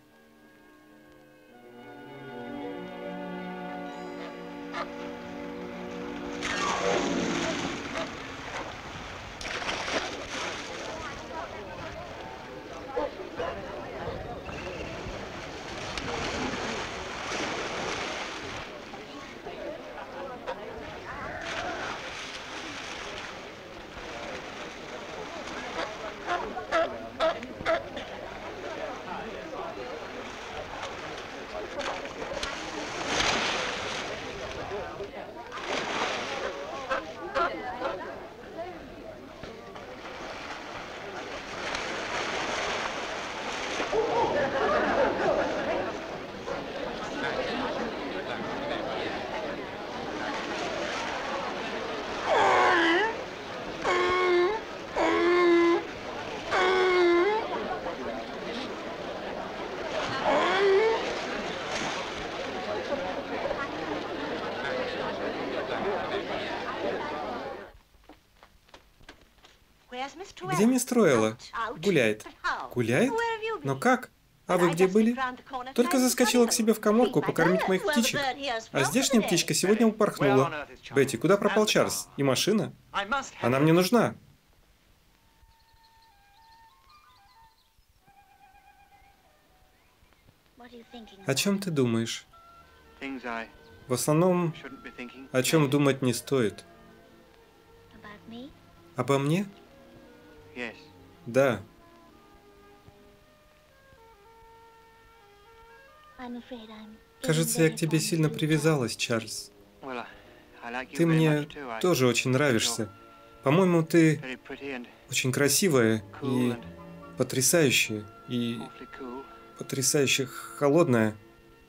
Где мистер Уэлла? Гуляет. Гуляет? Но как? А вы где были? Только заскочила к себе в каморку покормить моих птичек. А здешняя птичка сегодня упорхнула. Бетти, куда пропал Чарльз? И машина? Она мне нужна. О чем ты думаешь? В основном, о чем думать не стоит. Обо мне? Да. Кажется, я к тебе сильно привязалась, Чарльз. Ты мне тоже очень нравишься. По-моему, ты очень красивая и потрясающая, и потрясающе холодная.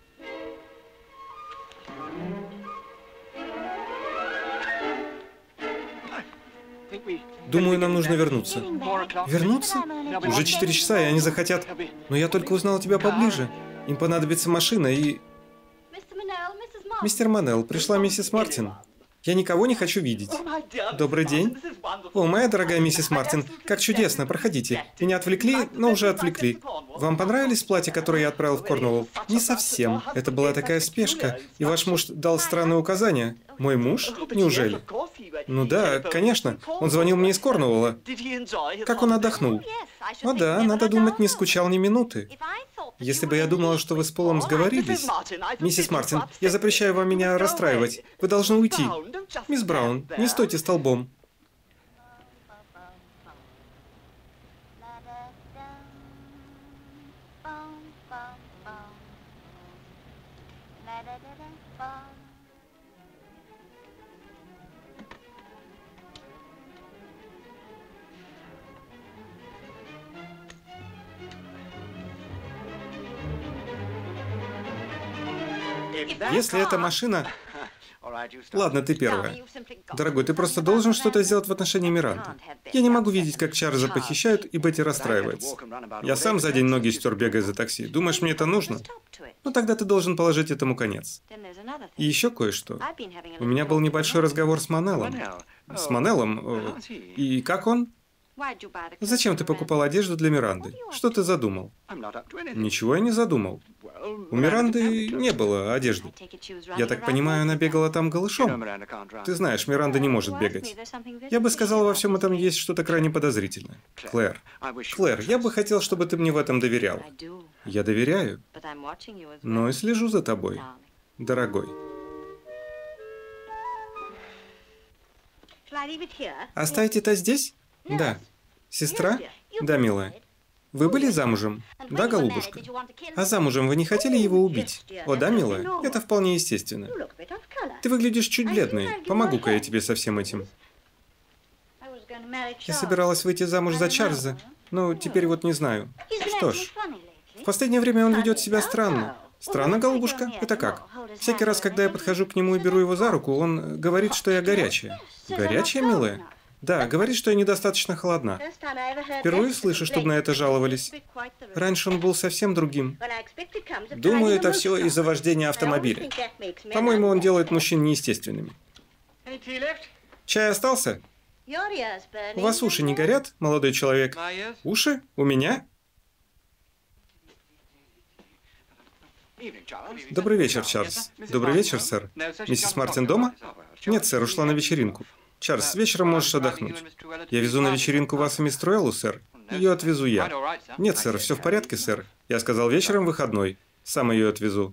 Думаю, нам нужно вернуться. Вернуться? Уже четыре часа, и они захотят... Но я только узнала тебя поближе. Им понадобится машина и... Мистер Маннелл, пришла миссис Мартин. Я никого не хочу видеть. Добрый день. О, моя дорогая миссис Мартин, как чудесно, проходите. Меня отвлекли, но уже отвлекли. Вам понравились платья, которые я отправил в Корнуолл? Не совсем. Это была такая спешка, и ваш муж дал странные указания. Мой муж? Неужели? Ну да, конечно. Он звонил мне из Корнуолла. Как он отдохнул? О да, надо думать, не скучал ни минуты. Если бы я думала, что вы с Полом сговорились... Миссис Мартин, я запрещаю вам меня расстраивать. Вы должны уйти. Мисс Браун, не стойте столбом. Если эта машина... Ладно, ты первая. Дорогой, ты просто должен что-то сделать в отношении Миранды. Я не могу видеть, как Чарльза похищают, и Бетти расстраивается. Я сам за день ноги стер, бегая за такси. Думаешь, мне это нужно? Ну тогда ты должен положить этому конец. И еще кое-что. У меня был небольшой разговор с Маннеллом. С Маннеллом? И как он? Зачем ты покупал одежду для Миранды? Что ты задумал? Ничего я не задумал. У Миранды не было одежды. Я так понимаю, она бегала там голышом. Ты знаешь, Миранда не может бегать. Я бы сказал, во всем этом есть что-то крайне подозрительное. Клэр. Клэр, я бы хотел, чтобы ты мне в этом доверяла. Я доверяю. Но и слежу за тобой, дорогой. Оставить это здесь? Да. Сестра? Да, милая. Вы были замужем? Да, голубушка. А замужем вы не хотели его убить? О, да, милая. Это вполне естественно. Ты выглядишь чуть бледной. Помогу-ка я тебе со всем этим. Я собиралась выйти замуж за Чарльза, но теперь вот не знаю. Что ж, в последнее время он ведет себя странно. Странно, голубушка? Это как? Всякий раз, когда я подхожу к нему и беру его за руку, он говорит, что я горячая. Горячая, милая? Да, говорит, что я недостаточно холодна. Впервые слышу, чтобы на это жаловались. Раньше он был совсем другим. Думаю, это все из-за вождения автомобиля. По-моему, он делает мужчин неестественными. Чай остался? У вас уши не горят, молодой человек? Уши? У меня? Добрый вечер, Чарльз. Добрый вечер, сэр. Миссис Мартин дома? Нет, сэр, ушла на вечеринку. Чарльз, вечером можешь отдохнуть. Я везу на вечеринку вас и мисс Труэллу, сэр. Ее отвезу я. Нет, сэр, все в порядке, сэр. Я сказал, вечером выходной. Сам ее отвезу.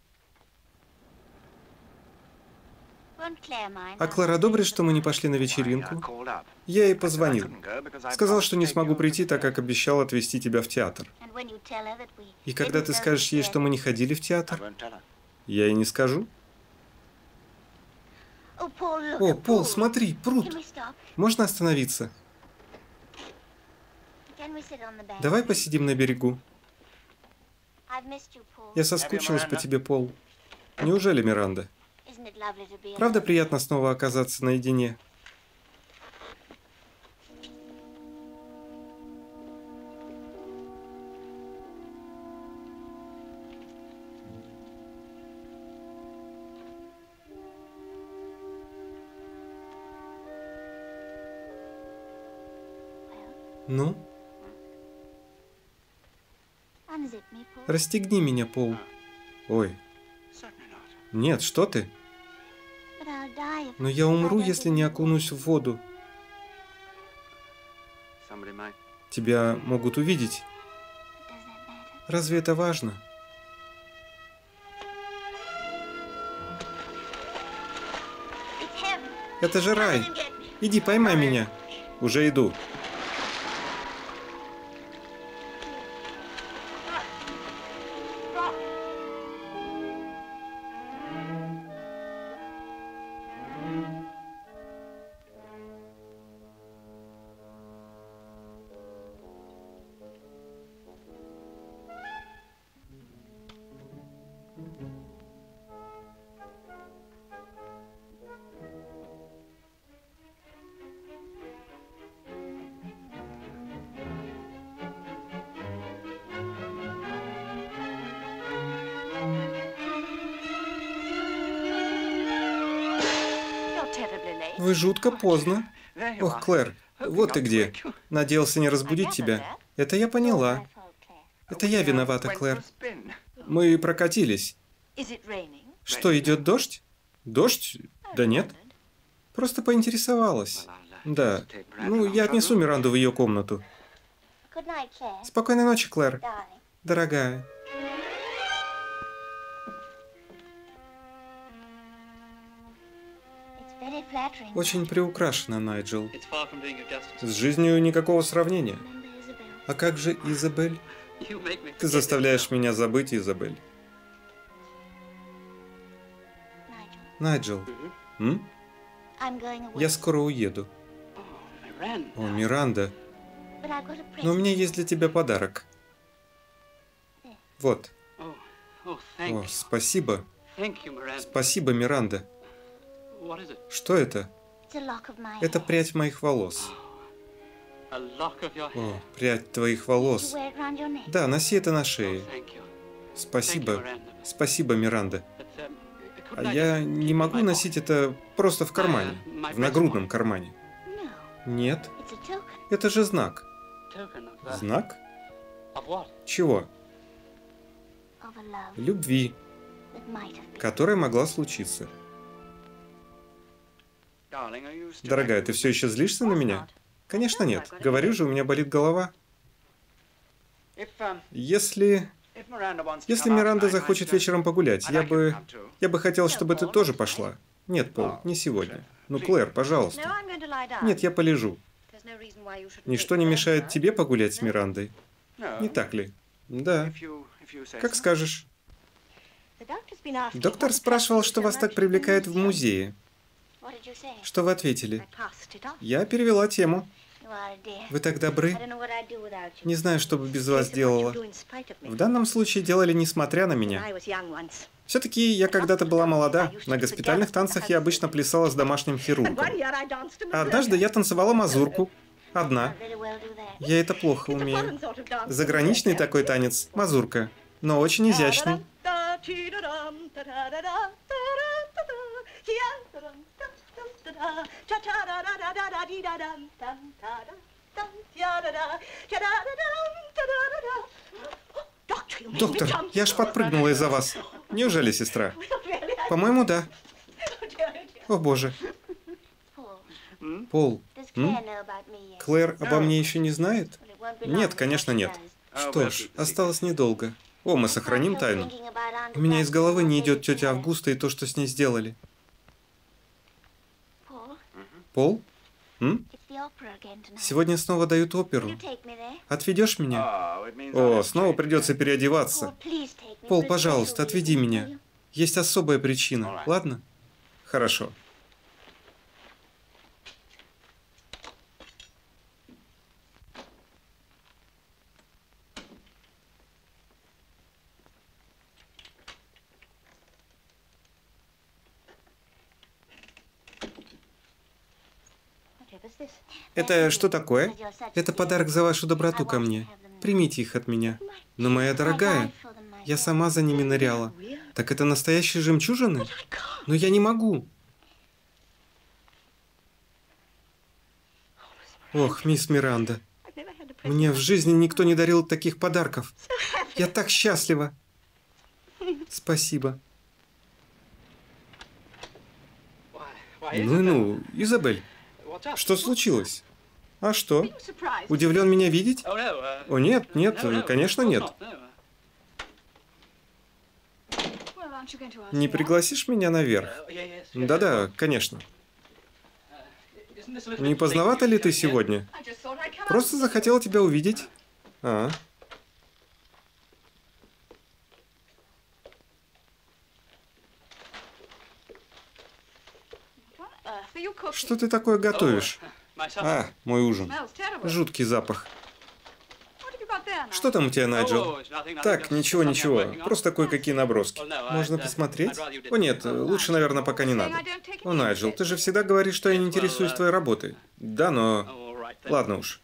А Клэр одобрит, что мы не пошли на вечеринку? Я ей позвонил. Сказал, что не смогу прийти, так как обещал отвезти тебя в театр. И когда ты скажешь ей, что мы не ходили в театр? Я ей не скажу. О, Пол, смотри, пруд. Можно остановиться? Давай посидим на берегу. Я соскучилась по тебе, Пол. Неужели, Миранда? Правда приятно снова оказаться наедине? Ну? Расстегни меня, Пол. Ой. Нет, что ты? Но я умру, если не окунусь в воду. Тебя могут увидеть. Разве это важно? Это же рай. Иди, поймай меня. Уже иду. Вы жутко поздно. Ох, Клэр, вот ты где. Надеялся не разбудить тебя. Это я поняла. Это я виновата, Клэр. Мы прокатились. Что, идет дождь? Дождь? Да нет. Просто поинтересовалась. Да. Ну, я отнесу Миранду в ее комнату. Спокойной ночи, Клэр. Дорогая. Очень приукрашена, Найджел. С жизнью никакого сравнения. А как же Изабель? Ты заставляешь меня забыть Изабель. Найджел. М? Я скоро уеду. О, Миранда. Но у меня есть для тебя подарок. Вот. О, спасибо. Спасибо, Миранда. Что это? Это прядь моих волос. О, прядь твоих волос. Да, носи это на шее. Спасибо. Спасибо, Миранда. А я не могу носить это просто в кармане, в нагрудном кармане. Нет. Это же знак. Знак? Чего? Любви, которая могла случиться. Дорогая, ты все еще злишься на меня? Конечно нет. Говорю же, у меня болит голова. Если... Если Миранда захочет вечером погулять, я бы... Я бы хотел, чтобы ты тоже пошла. Нет, Пол, не сегодня. Ну, Клэр, пожалуйста. Нет, я полежу. Ничто не мешает тебе погулять с Мирандой. Не так ли? Да. Как скажешь. Доктор спрашивал, что вас так привлекает в музее. Что вы ответили? Я перевела тему. Вы так добры. Не знаю, что бы без вас делала. В данном случае делали несмотря на меня. Все-таки я когда-то была молода. На госпитальных танцах я обычно плясала с домашним хирургом. А однажды я танцевала мазурку. Одна. Я это плохо умею. Заграничный такой танец. Мазурка. Но очень изящный. Доктор, я аж подпрыгнула из-за вас. Неужели, сестра? По-моему, да. О, боже. Пол, м? Клэр обо мне еще не знает? Нет, конечно, нет. Что ж, осталось недолго. О, мы сохраним тайну. У меня из головы не идет тетя Августа и то, что с ней сделали. Пол? М? Сегодня снова дают оперу. Отведешь меня? О, снова придется переодеваться. Пол, пожалуйста, отведи меня. Есть особая причина, ладно? Хорошо. Это что такое? Это подарок за вашу доброту ко мне. Примите их от меня. Но, моя дорогая, я сама за ними ныряла. Так это настоящие жемчужины? Но я не могу. Ох, мисс Миранда. Мне в жизни никто не дарил таких подарков. Я так счастлива. Спасибо. Ну-ну, Изабель. Что случилось? А что? Удивлен меня видеть? О, нет, нет, конечно нет. Не пригласишь меня наверх? Да-да, конечно. Не поздновато ли ты сегодня? Просто захотела тебя увидеть. А. Что ты такое готовишь? А, мой ужин. Жуткий запах. Что там у тебя, Найджел? Так, ничего, ничего. Просто кое-какие наброски. Можно посмотреть? О нет, лучше, наверное, пока не надо. О, Найджел, ты же всегда говоришь, что я не интересуюсь твоей работой. Да, но... Ладно уж.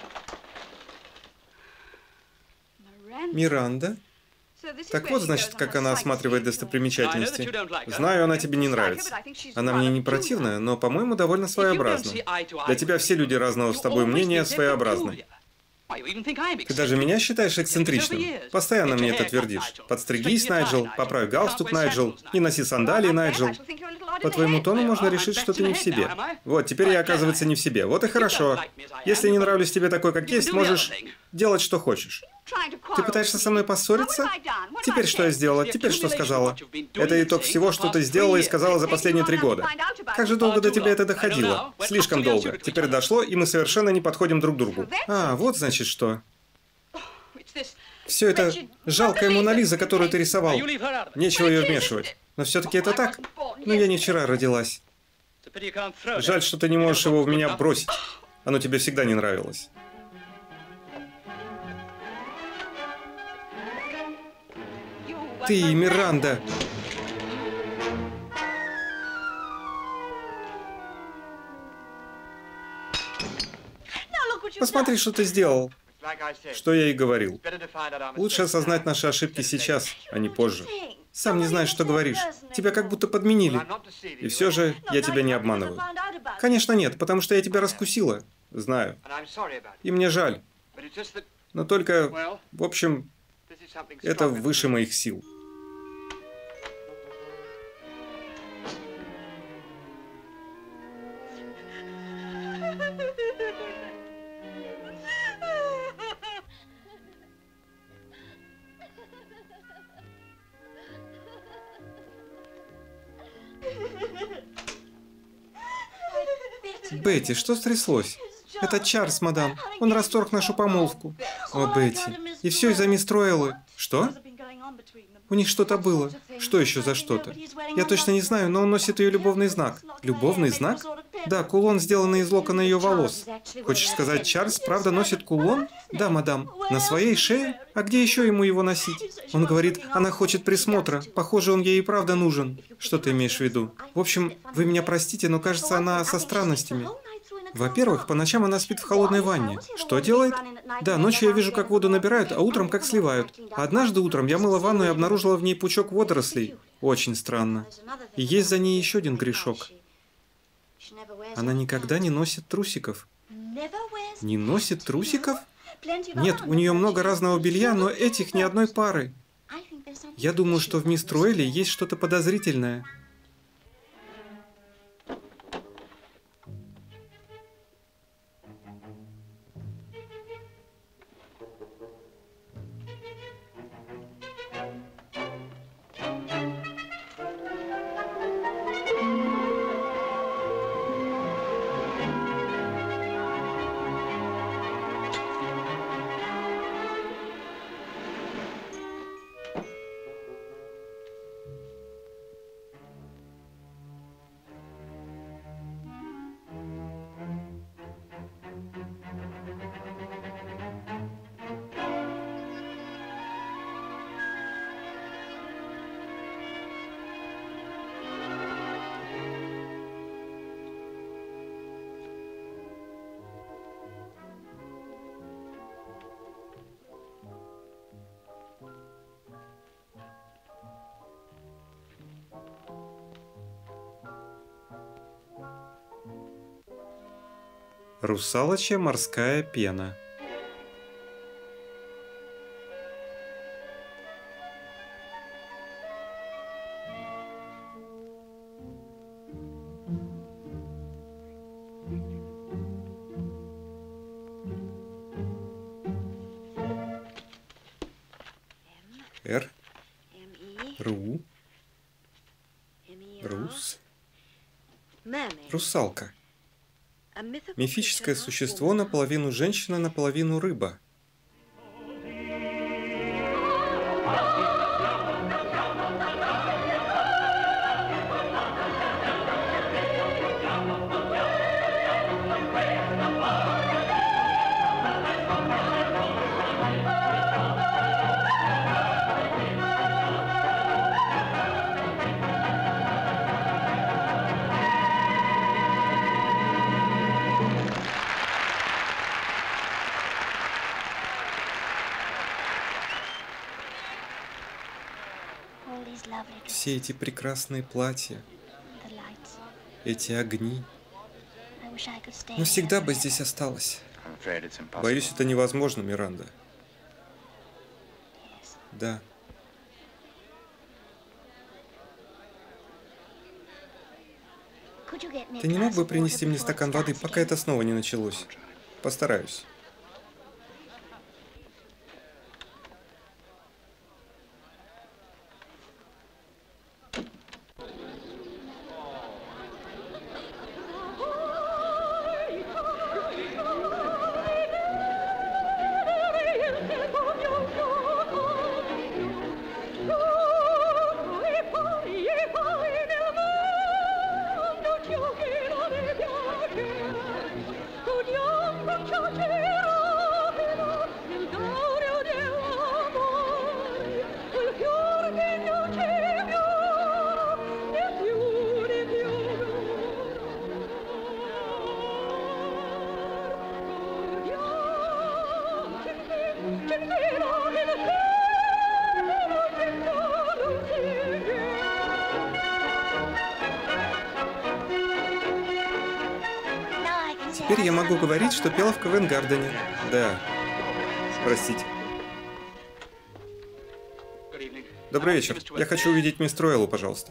Миранда? Так вот, значит, как она осматривает достопримечательности. Знаю, она тебе не нравится. Она мне не противная, но, по-моему, довольно своеобразна. Для тебя все люди разного с тобой мнения своеобразны. Ты даже меня считаешь эксцентричным? Постоянно мне это твердишь. Подстригись, Найджел, поправь галстук, Найджел, не носи сандалии, Найджел. По твоему тону можно решить, что ты не в себе. Вот, теперь я, оказывается, не в себе. Вот и хорошо. Если не нравлюсь тебе такой, как есть, можешь делать, что хочешь. Ты пытаешься со мной поссориться? Теперь что я сделала? Теперь что сказала? Это итог всего, что ты сделала и сказала за последние три года. Как же долго до тебя это доходило? Слишком долго. Теперь дошло, и мы совершенно не подходим друг к другу. А, вот значит что. Все это жалкая Мона Лиза, которую ты рисовал. Нечего ее вмешивать. Но все-таки это так. Но я не вчера родилась. Жаль, что ты не можешь его в меня бросить. Оно тебе всегда не нравилось. Ты, Миранда. Посмотри, что ты сделал. Что я и говорил. Лучше осознать наши ошибки сейчас, а не позже. Сам не знаешь, что говоришь. Тебя как будто подменили. И все же я тебя не обманываю. Конечно, нет, потому что я тебя раскусила. Знаю. И мне жаль. Но только, в общем, это выше моих сил. Бетти, что стряслось? Это Чарльз, мадам. Он расторг нашу помолвку. О, Бетти. И все из-за мисс Троэллы. Что? У них что-то было. Что еще за что-то? Я точно не знаю, но он носит ее любовный знак. Любовный знак? Да, кулон, сделанный из локона ее волос. Хочешь сказать, Чарльз правда носит кулон? Да, мадам. На своей шее? А где еще ему его носить? Он говорит, она хочет присмотра. Похоже, он ей и правда нужен. Что ты имеешь в виду? В общем, вы меня простите, но кажется, она со странностями. Во-первых, по ночам она спит в холодной ванне. Что делает? Да, ночью я вижу, как воду набирают, а утром как сливают. Однажды утром я мыла ванну и обнаружила в ней пучок водорослей. Очень странно. И есть за ней еще один грешок. Она никогда не носит трусиков. Не носит трусиков? Нет, у нее много разного белья, но этих ни одной пары. Я думаю, что в мисс Троэлле есть что-то подозрительное. Русалочья морская пена. Р. Ру. Рус. Русалка. Мифическое существо наполовину женщина, наполовину рыба. Все эти прекрасные платья, эти огни. Но всегда бы здесь осталось. Боюсь, это невозможно, Миранда. Да. Ты не мог бы принести мне стакан воды, пока это снова не началось? Постараюсь. Теперь я могу говорить, что пела в Ковенгардене. Да. Простите. Добрый вечер. Я хочу увидеть мисс Троэлу, пожалуйста.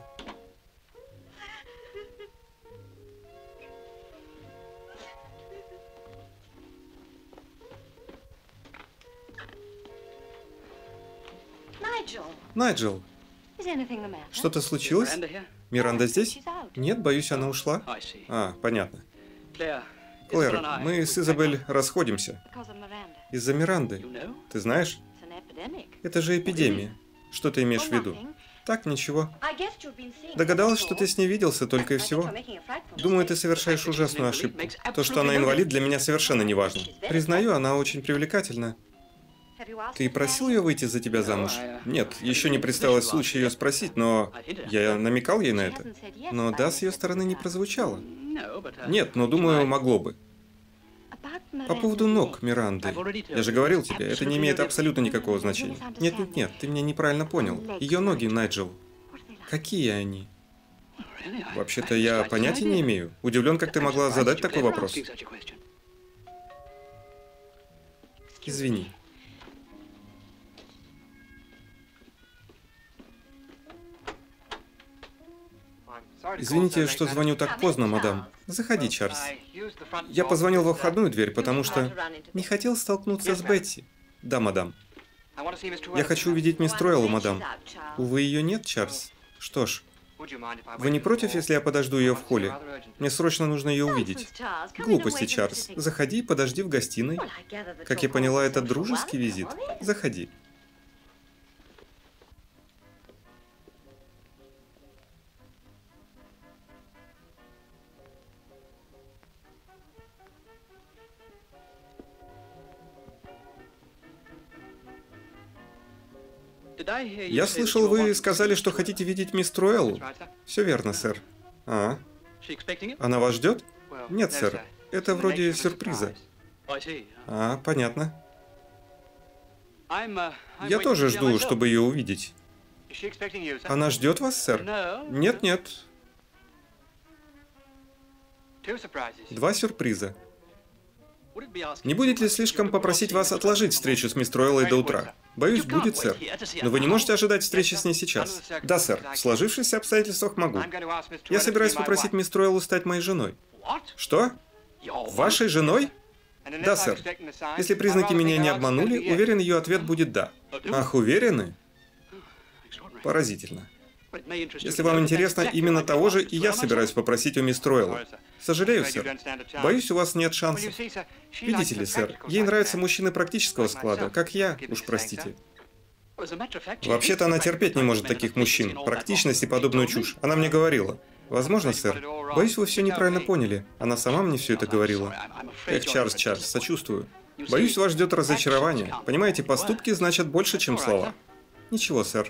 Найджел. Что-то случилось? Миранда здесь? Нет, боюсь, она ушла. А, понятно. Клэр, мы с Изабель расходимся. Из-за Миранды. Ты знаешь? Это же эпидемия. Что ты имеешь в виду? Так, ничего. Догадалась, что ты с ней виделся, только и всего. Думаю, ты совершаешь ужасную ошибку. То, что она инвалид, для меня совершенно не важно. Признаю, она очень привлекательна. Ты просил ее выйти за тебя замуж? Нет, еще не представилось случая ее спросить, но я намекал ей на это. Но да, с ее стороны не прозвучало. Нет, но думаю, могло бы. По поводу ног Миранды. Я же говорил тебе, это не имеет абсолютно никакого значения. Нет, нет, нет, ты меня неправильно понял. Ее ноги, Найджел. Какие они? Вообще-то я понятия не имею. Удивлен, как ты могла задать такой вопрос. Извини. Извините, что звоню так поздно, мадам. Заходи, Чарльз. Я позвонил во входную дверь, потому что не хотел столкнуться с Бетти. Да, мадам. Я хочу увидеть мисс Троэлу, мадам. Увы, ее нет, Чарльз. Что ж, вы не против, если я подожду ее в холле? Мне срочно нужно ее увидеть. Глупости, Чарльз. Заходи и подожди в гостиной. Как я поняла, это дружеский визит. Заходи. Я слышал, вы сказали, что хотите видеть мисс Троэлу. Все верно, сэр. А? Она вас ждет? Нет, сэр. Это вроде сюрприза. А, понятно. Я тоже жду, чтобы ее увидеть. Она ждет вас, сэр? Нет, нет. Два сюрприза. Не будет ли слишком попросить вас отложить встречу с мисс Троэлой до утра? Боюсь, будет, сэр. Но вы не можете ожидать встречи с ней сейчас. Да, сэр. В сложившихся обстоятельствах могу. Я собираюсь попросить мисс Троэлу стать моей женой. Что? Вашей женой? Да, сэр. Если признаки меня не обманули, уверен, ее ответ будет «да». Ах, уверены? Поразительно. Если вам интересно, именно того же и я собираюсь попросить у мисс Тройлл. Сожалею, сэр. Боюсь, у вас нет шансов. Видите ли, сэр, ей нравятся мужчины практического склада, как я, уж простите. Вообще-то она терпеть не может таких мужчин, практичность и подобную чушь. Она мне говорила. Возможно, сэр. Боюсь, вы все неправильно поняли. Она сама мне все это говорила. Эх, Чарльз, Чарльз, сочувствую. Боюсь, вас ждет разочарование. Понимаете, поступки значат больше, чем слова. Ничего, сэр.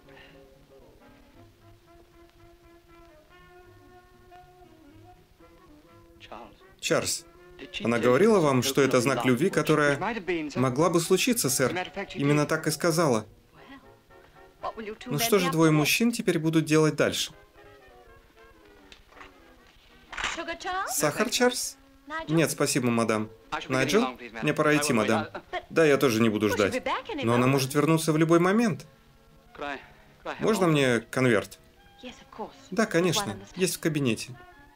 Чарльз, она говорила вам, что это знак любви, которая могла бы случиться, сэр. Именно так и сказала. Ну что же двое мужчин теперь будут делать дальше? Сахар, Чарльз? Нет, спасибо, мадам. Найджел? Мне пора идти, мадам. Да, я тоже не буду ждать. Но она может вернуться в любой момент. Можно мне конверт? Да, конечно. Есть в кабинете.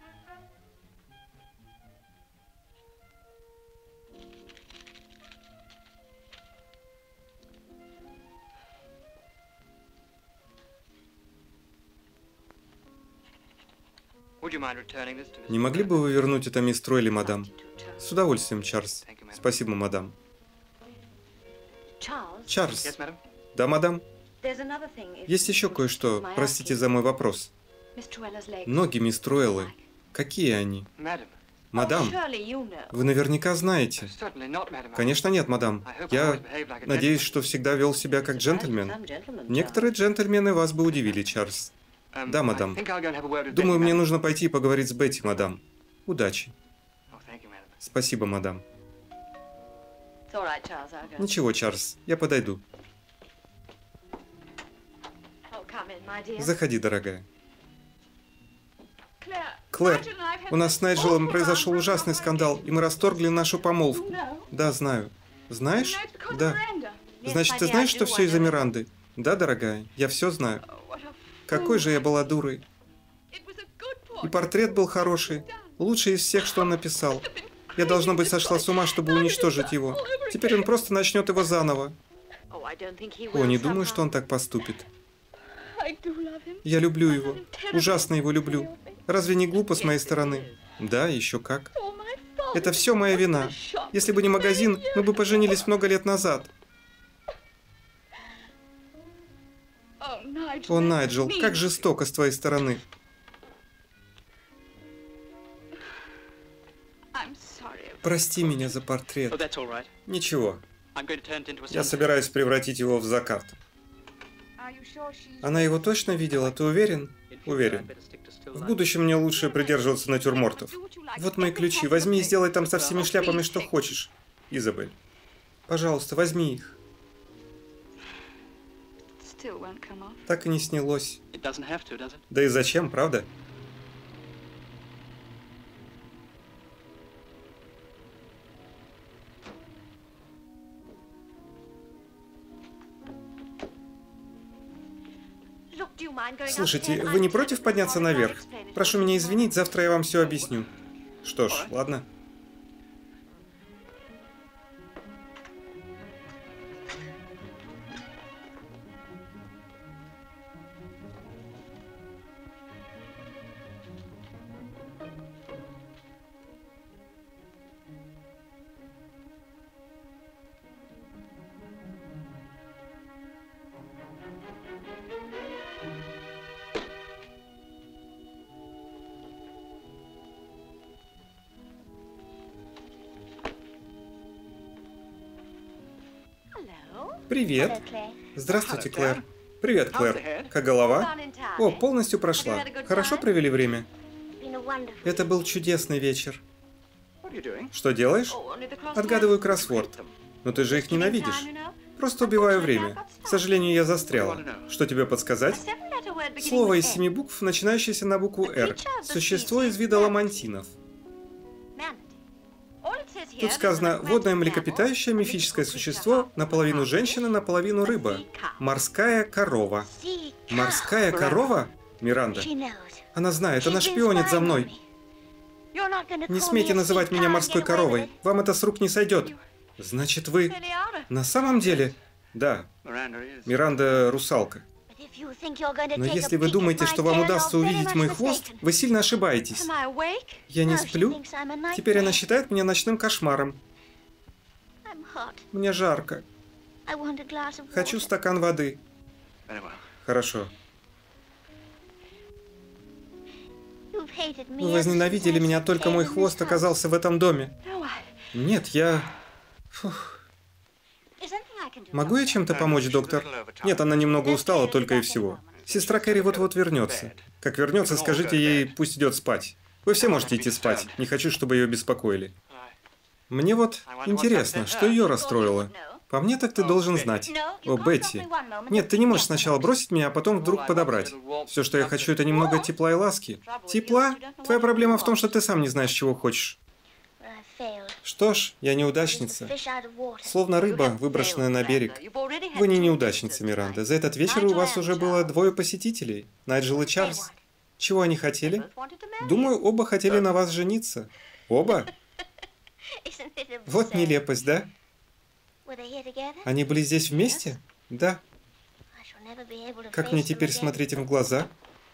Не могли бы вы вернуть это мисс Тройлли, мадам? С удовольствием, Чарльз. Спасибо, мадам. Чарльз. Да, мадам? Есть еще кое-что. Простите за мой вопрос. Ноги мисс Тройллы. Какие они? Мадам, вы наверняка знаете. Конечно нет, мадам. Я надеюсь, что всегда вел себя как джентльмен. Некоторые джентльмены вас бы удивили, Чарльз. Да, мадам. Думаю, мне нужно пойти и поговорить с Бетти, мадам. Удачи. Спасибо, мадам. Ничего, Чарльз, я подойду. Заходи, дорогая. Клэр, у нас с Найджелом произошел ужасный скандал, и мы расторгли нашу помолвку. Да, знаю. Знаешь? Да. Значит, ты знаешь, что все из-за Миранды? Да, дорогая, я все знаю. Какой же я была дурой. И портрет был хороший. Лучший из всех, что он написал. Я, должно быть, сошла с ума, чтобы уничтожить его. Теперь он просто начнет его заново. О, не думаю, что он так поступит. Я люблю его. Ужасно его люблю. Разве не глупо с моей стороны? Да, еще как. Это все моя вина. Если бы не магазин, мы бы поженились много лет назад. О, Найджел, как жестоко с твоей стороны. Прости меня за портрет. Ничего. Я собираюсь превратить его в закат. Она его точно видела, ты уверен? Уверен. В будущем мне лучше придерживаться натюрмортов. Вот мои ключи, возьми и сделай там со всеми шляпами, что хочешь. Изабель, пожалуйста, возьми их. Так и не снялось. Да и зачем, правда? Слушайте, вы не против подняться наверх? Прошу меня извинить, завтра я вам все объясню. Что ж, ладно. Привет. Здравствуйте, Клэр. Привет, Клэр. Как голова? О, полностью прошла. Хорошо провели время? Это был чудесный вечер. Что делаешь? Отгадываю кроссворд. Но ты же их ненавидишь. Просто убиваю время. К сожалению, я застряла. Что тебе подсказать? Слово из семи букв, начинающееся на букву «Р». Существо из вида ламантинов. Тут сказано «водное млекопитающее, мифическое существо, наполовину женщина, наполовину рыба. Морская корова». Морская корова? Миранда. Она знает, она шпионит за мной. Не смейте называть меня морской коровой. Вам это с рук не сойдет. Значит, вы... На самом деле? Да. Миранда русалка. Но если вы думаете, что вам удастся увидеть мой хвост, вы сильно ошибаетесь. Я не сплю. Теперь она считает меня ночным кошмаром. Мне жарко. Хочу стакан воды. Хорошо. Вы возненавидели меня, только мой хвост оказался в этом доме. Нет, я... Фух. Могу я чем-то помочь, доктор? Нет, она немного устала, только и всего. Сестра Кэрри вот-вот вернется. Как вернется, скажите ей, пусть идет спать. Вы все можете идти спать. Не хочу, чтобы ее беспокоили. Мне вот интересно, что ее расстроило. По мне, так ты должен знать. О, Бетти. Нет, ты не можешь сначала бросить меня, а потом вдруг подобрать. Все, что я хочу, это немного тепла и ласки. Тепла? Твоя проблема в том, что ты сам не знаешь, чего хочешь. Что ж, я неудачница. Словно рыба, выброшенная на берег. Вы не неудачница, Миранда. За этот вечер у вас уже было двое посетителей. Найджел и Чарльз. Чего они хотели? Думаю, оба хотели на вас жениться. Оба? Вот нелепость, да? Они были здесь вместе? Да. Как мне теперь смотреть им в глаза?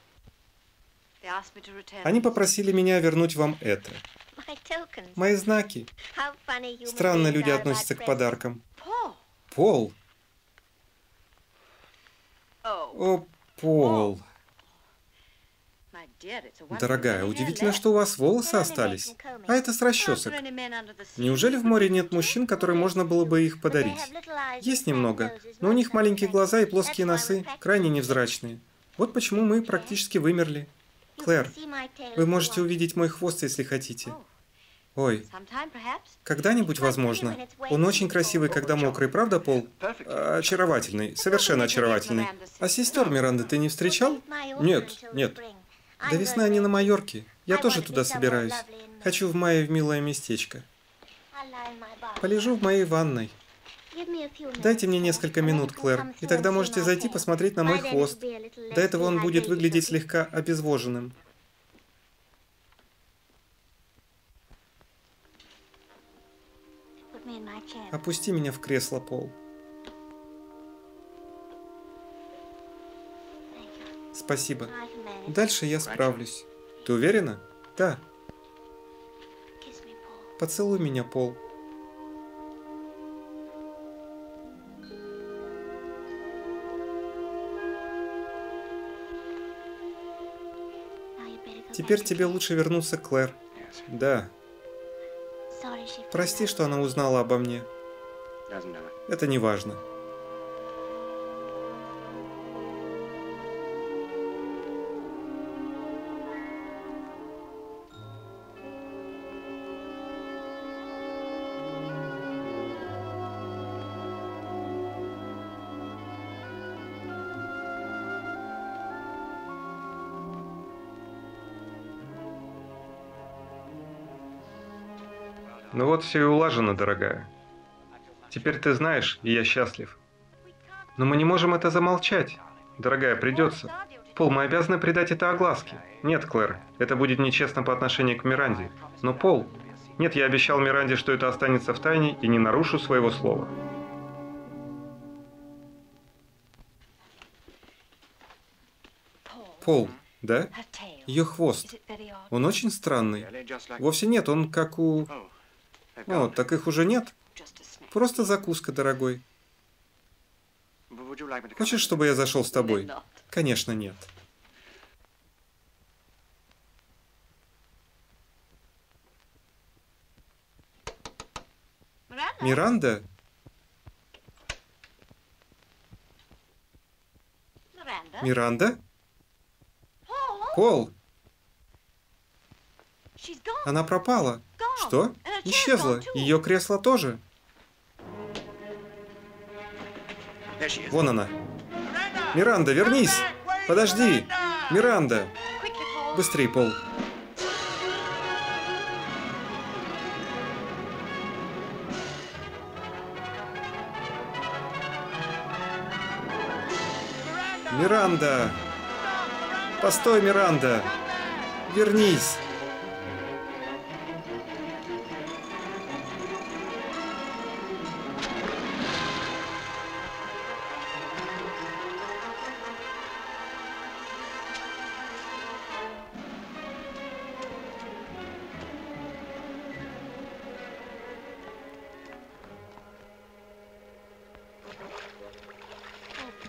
Они попросили меня вернуть вам это. Мои знаки. Странно люди относятся к подаркам. Пол. О, Пол. Дорогая, удивительно, что у вас волосы остались. А это с расчесок. Неужели в море нет мужчин, которым можно было бы их подарить? Есть немного, но у них маленькие глаза и плоские носы, крайне невзрачные. Вот почему мы практически вымерли. Клэр, вы можете увидеть мой хвост, если хотите. Ой, когда-нибудь, возможно. Он очень красивый, когда мокрый, правда, Пол? Очаровательный, совершенно очаровательный. А сестер Миранды ты не встречал? Нет, нет. До весны они на Майорке. Я тоже туда собираюсь. Хочу в мае в милое местечко. Полежу в моей ванной. Дайте мне несколько минут, Клэр, и тогда можете зайти посмотреть на мой хвост. До этого он будет выглядеть слегка обезвоженным. Опусти меня в кресло, Пол. Спасибо. Дальше я справлюсь. Ты уверена? Да. Поцелуй меня, Пол. Теперь тебе лучше вернуться к Клэр. Да. Прости, что она узнала обо мне. Это не важно. Ну вот все и улажено, дорогая. Теперь ты знаешь, и я счастлив. Но мы не можем это замолчать. Дорогая, придется. Пол, мы обязаны придать это огласке. Нет, Клэр, это будет нечестно по отношению к Миранде. Но, Пол... Нет, я обещал Миранде, что это останется в тайне, и не нарушу своего слова. Пол, да? Ее хвост. Он очень странный. Вовсе нет, он как у... О, так их уже нет? Просто закуска, дорогой. Хочешь, чтобы я зашел с тобой? Конечно, нет. Миранда? Миранда? Пол! Она пропала. Что? Исчезла. Ее кресло тоже. Вон она. Миранда, вернись! Подожди! Миранда! Быстрей, Пол. Миранда! Постой, Миранда! Вернись!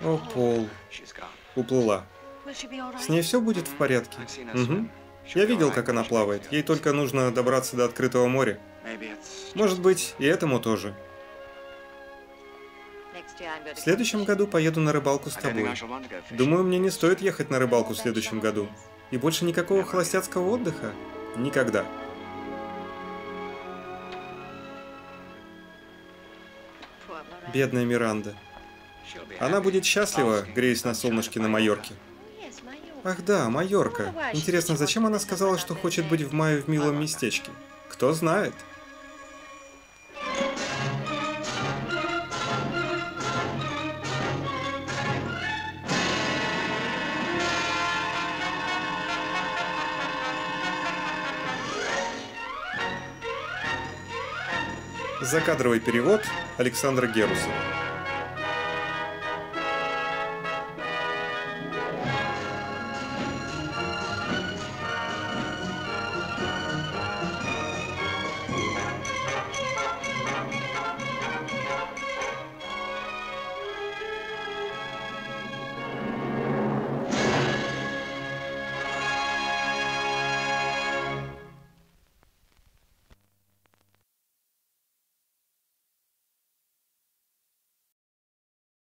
О, Пол. Уплыла. С ней все будет в порядке? Угу. Я видел, как она плавает. Ей только нужно добраться до открытого моря. Может быть, и этому тоже. В следующем году поеду на рыбалку с тобой. Думаю, мне не стоит ехать на рыбалку в следующем году. И больше никакого холостяцкого отдыха? Никогда. Бедная Миранда. Она будет счастлива, греясь на солнышке на Майорке. Ах да, Майорка. Интересно, зачем она сказала, что хочет быть в мае в милом местечке? Кто знает. Закадровый перевод Александра Герусова.